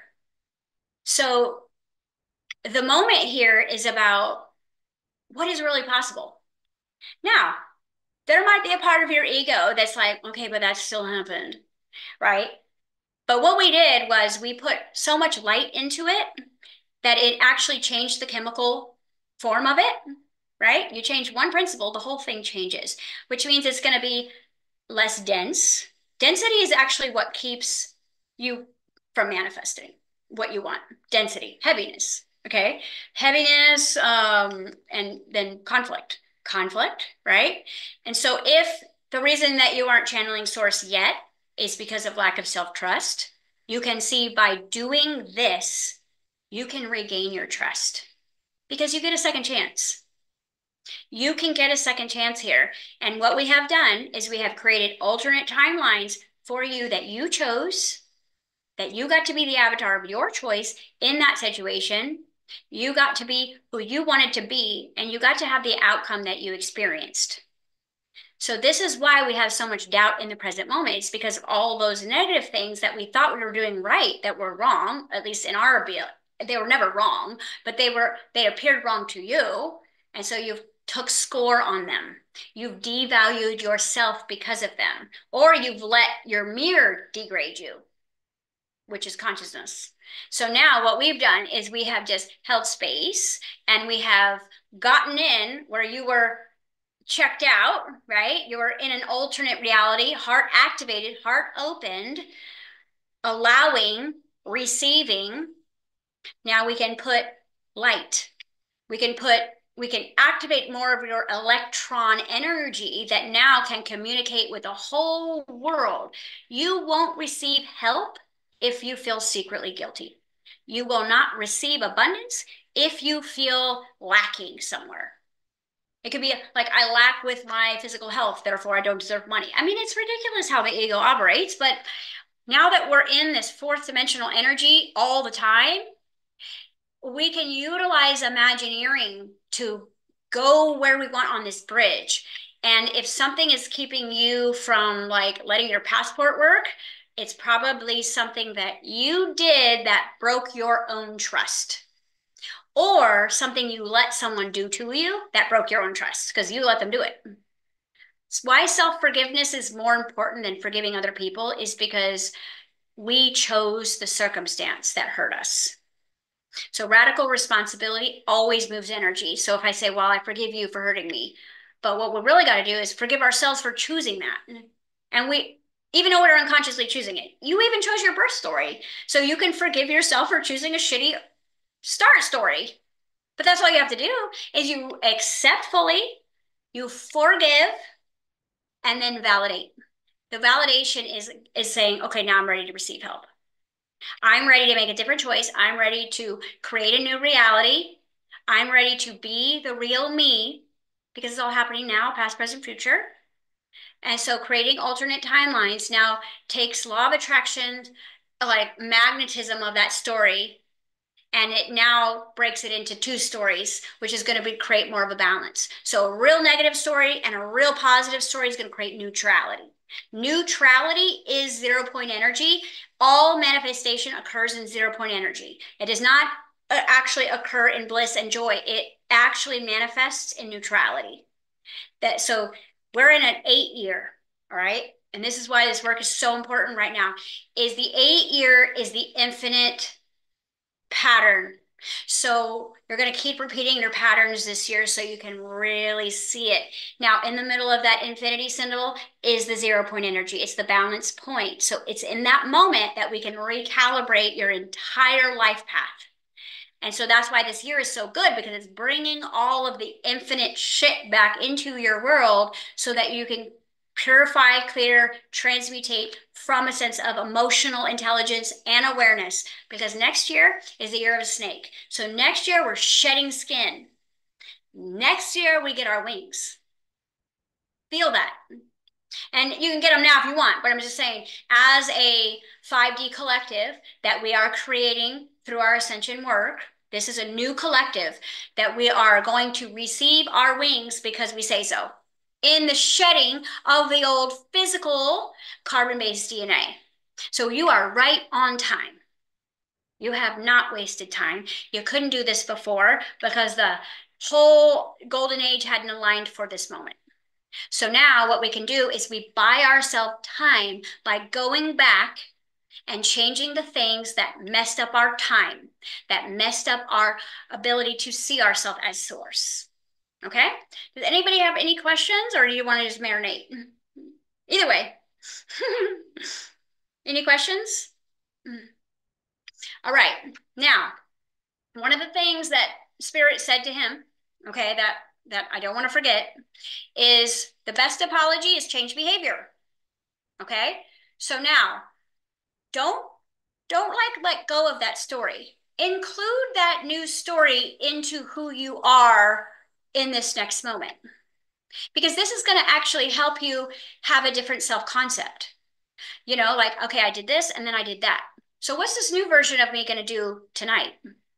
So the moment here is about what is really possible. Now, there might be a part of your ego that's like, okay, but that still happened, right? But what we did was we put so much light into it that it actually changed the chemical form of it, right? You change one principle, the whole thing changes, which means it's going to be less dense. Density is actually what keeps you from manifesting what you want. Density, heaviness, okay? Heaviness, um, and then conflict. Conflict, right? And so if the reason that you aren't channeling source yet is because of lack of self-trust, you can see by doing this, you can regain your trust because you get a second chance. You can get a second chance here. And what we have done is we have created alternate timelines for you that you chose, that you got to be the avatar of your choice in that situation. You got to be who you wanted to be, and you got to have the outcome that you experienced. So this is why we have so much doubt in the present moment. It's because of all those negative things that we thought we were doing right that were wrong, at least in our ability. They were never wrong, but they were, they appeared wrong to you. And so you took score on them. You've devalued yourself because of them, or you've let your mirror degrade you, which is consciousness. So now what we've done is we have just held space and we have gotten in where you were checked out, right? You were in an alternate reality, heart activated, heart opened, allowing, receiving. Now we can put light. We can put, we can activate more of your electron energy that now can communicate with the whole world. You won't receive help if you feel secretly guilty. You will not receive abundance if you feel lacking somewhere. It could be like, I lack with my physical health, therefore I don't deserve money. I mean, it's ridiculous how the ego operates, but now that we're in this fourth dimensional energy all the time, we can utilize Imagineering to go where we want on this bridge. And if something is keeping you from like letting your passport work, it's probably something that you did that broke your own trust. Or something you let someone do to you that broke your own trust because you let them do it. It's why self-forgiveness is more important than forgiving other people is because we chose the circumstance that hurt us. So radical responsibility always moves energy. So if I say, well, I forgive you for hurting me, but what we really got to do is forgive ourselves for choosing that. And we, even though we're unconsciously choosing it, you even chose your birth story. So you can forgive yourself for choosing a shitty start story. But that's all you have to do is you accept fully, you forgive, and then validate. The validation is, is saying, okay, now I'm ready to receive help. I'm ready to make a different choice. I'm ready to create a new reality. I'm ready to be the real me because it's all happening now, past, present, future. And so creating alternate timelines now takes law of attraction, like magnetism of that story, and it now breaks it into two stories, which is going to be, create more of a balance. So a real negative story and a real positive story is going to create neutrality. Neutrality is zero point energy. All manifestation occurs in zero point energy. It does not actually occur in bliss and joy. It actually manifests in neutrality. That, so we're in an eight year, all right? And this is why this work is so important right now, is the eight year is the infinite pattern. So you're going to keep repeating your patterns this year so you can really see it. Now, in the middle of that infinity symbol is the zero point energy. It's the balance point. So it's in that moment that we can recalibrate your entire life path. And so that's why this year is so good, because it's bringing all of the infinite shit back into your world so that you can purify, clear, transmutate from a sense of emotional intelligence and awareness, because next year is the year of a snake. So next year we're shedding skin. Next year we get our wings. Feel that. And you can get them now if you want, but I'm just saying, as a five D collective that we are creating through our ascension work, this is a new collective that we are going to receive our wings because we say so, in the shedding of the old physical carbon-based D N A. So you are right on time. You have not wasted time. You couldn't do this before because the whole golden age hadn't aligned for this moment. So now what we can do is we buy ourselves time by going back and changing the things that messed up our time, that messed up our ability to see ourselves as source. Okay? Does anybody have any questions, or do you want to just marinate? Either way. Any questions? All right. Now, one of the things that Spirit said to him, okay, that, that I don't want to forget, is the best apology is change behavior. Okay? So now, don't, don't like let go of that story. Include that new story into who you are in this next moment. Because this is going to actually help you have a different self-concept. You know, like, okay, I did this and then I did that. So what's this new version of me going to do tonight?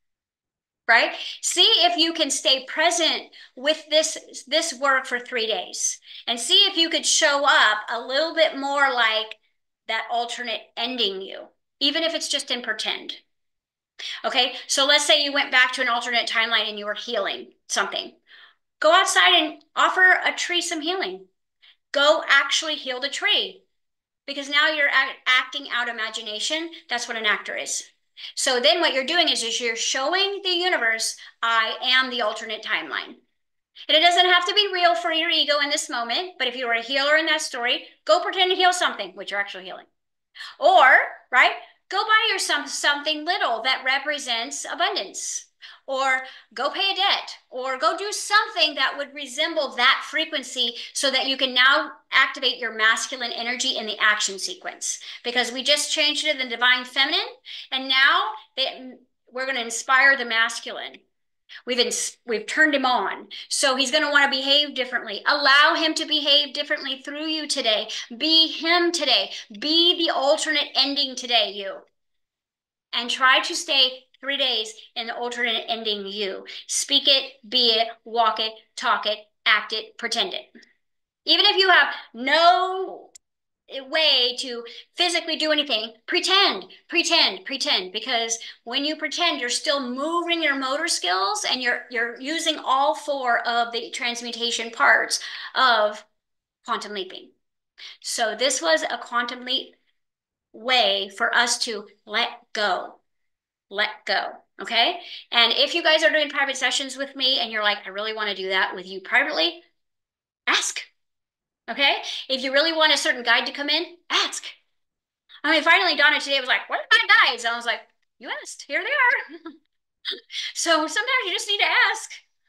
Right? See if you can stay present with this, this work for three days and see if you could show up a little bit more like that alternate ending you, even if it's just in pretend. Okay, so let's say you went back to an alternate timeline and you were healing something. Go outside and offer a tree some healing. Go actually heal the tree, because now you're act acting out imagination. That's what an actor is. So then what you're doing is, is you're showing the universe, I am the alternate timeline. And it doesn't have to be real for your ego in this moment, but if you were a healer in that story, go pretend to heal something, which you're actually healing. Or, right, go buy yourself something little that represents abundance. Or go pay a debt, or go do something that would resemble that frequency so that you can now activate your masculine energy in the action sequence. Because we just changed it to the divine feminine, and now they, we're going to inspire the masculine. We've, ins we've turned him on. So he's going to want to behave differently. Allow him to behave differently through you today. Be him today. Be the alternate ending today, you. And try to stay three days in the alternate ending you. Speak it, be it, walk it, talk it, act it, pretend it. Even if you have no way to physically do anything, pretend, pretend, pretend. Because when you pretend, you're still moving your motor skills and you're, you're using all four of the transmutation parts of quantum leaping. So this was a quantum leap way for us to let go. Let go, okay? And if you guys are doing private sessions with me and you're like, I really want to do that with you privately, ask, okay? If you really want a certain guide to come in, ask. I mean, finally, Donna today was like, what are my guides? And I was like, you asked, here they are. So sometimes you just need to ask.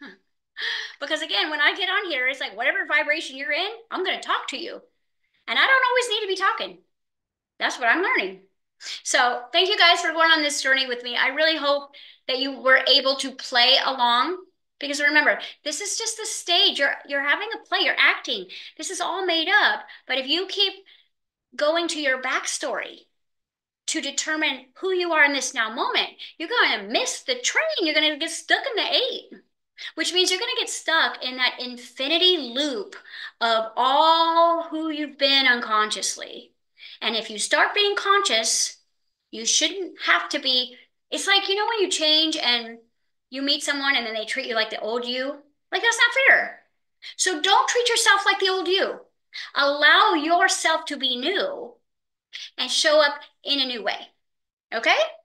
Because again, when I get on here, it's like, whatever vibration you're in, I'm going to talk to you. And I don't always need to be talking. That's what I'm learning. So thank you guys for going on this journey with me. I really hope that you were able to play along, because remember, this is just the stage. You're, you're having a play, you're acting. This is all made up. But if you keep going to your backstory to determine who you are in this now moment, you're going to miss the train. You're going to get stuck in the eight, which means you're going to get stuck in that infinity loop of all who you've been unconsciously. And if you start being conscious, you shouldn't have to be, it's like, you know, when you change and you meet someone and then they treat you like the old you, like that's not fair. So don't treat yourself like the old you. Allow yourself to be new and show up in a new way. Okay?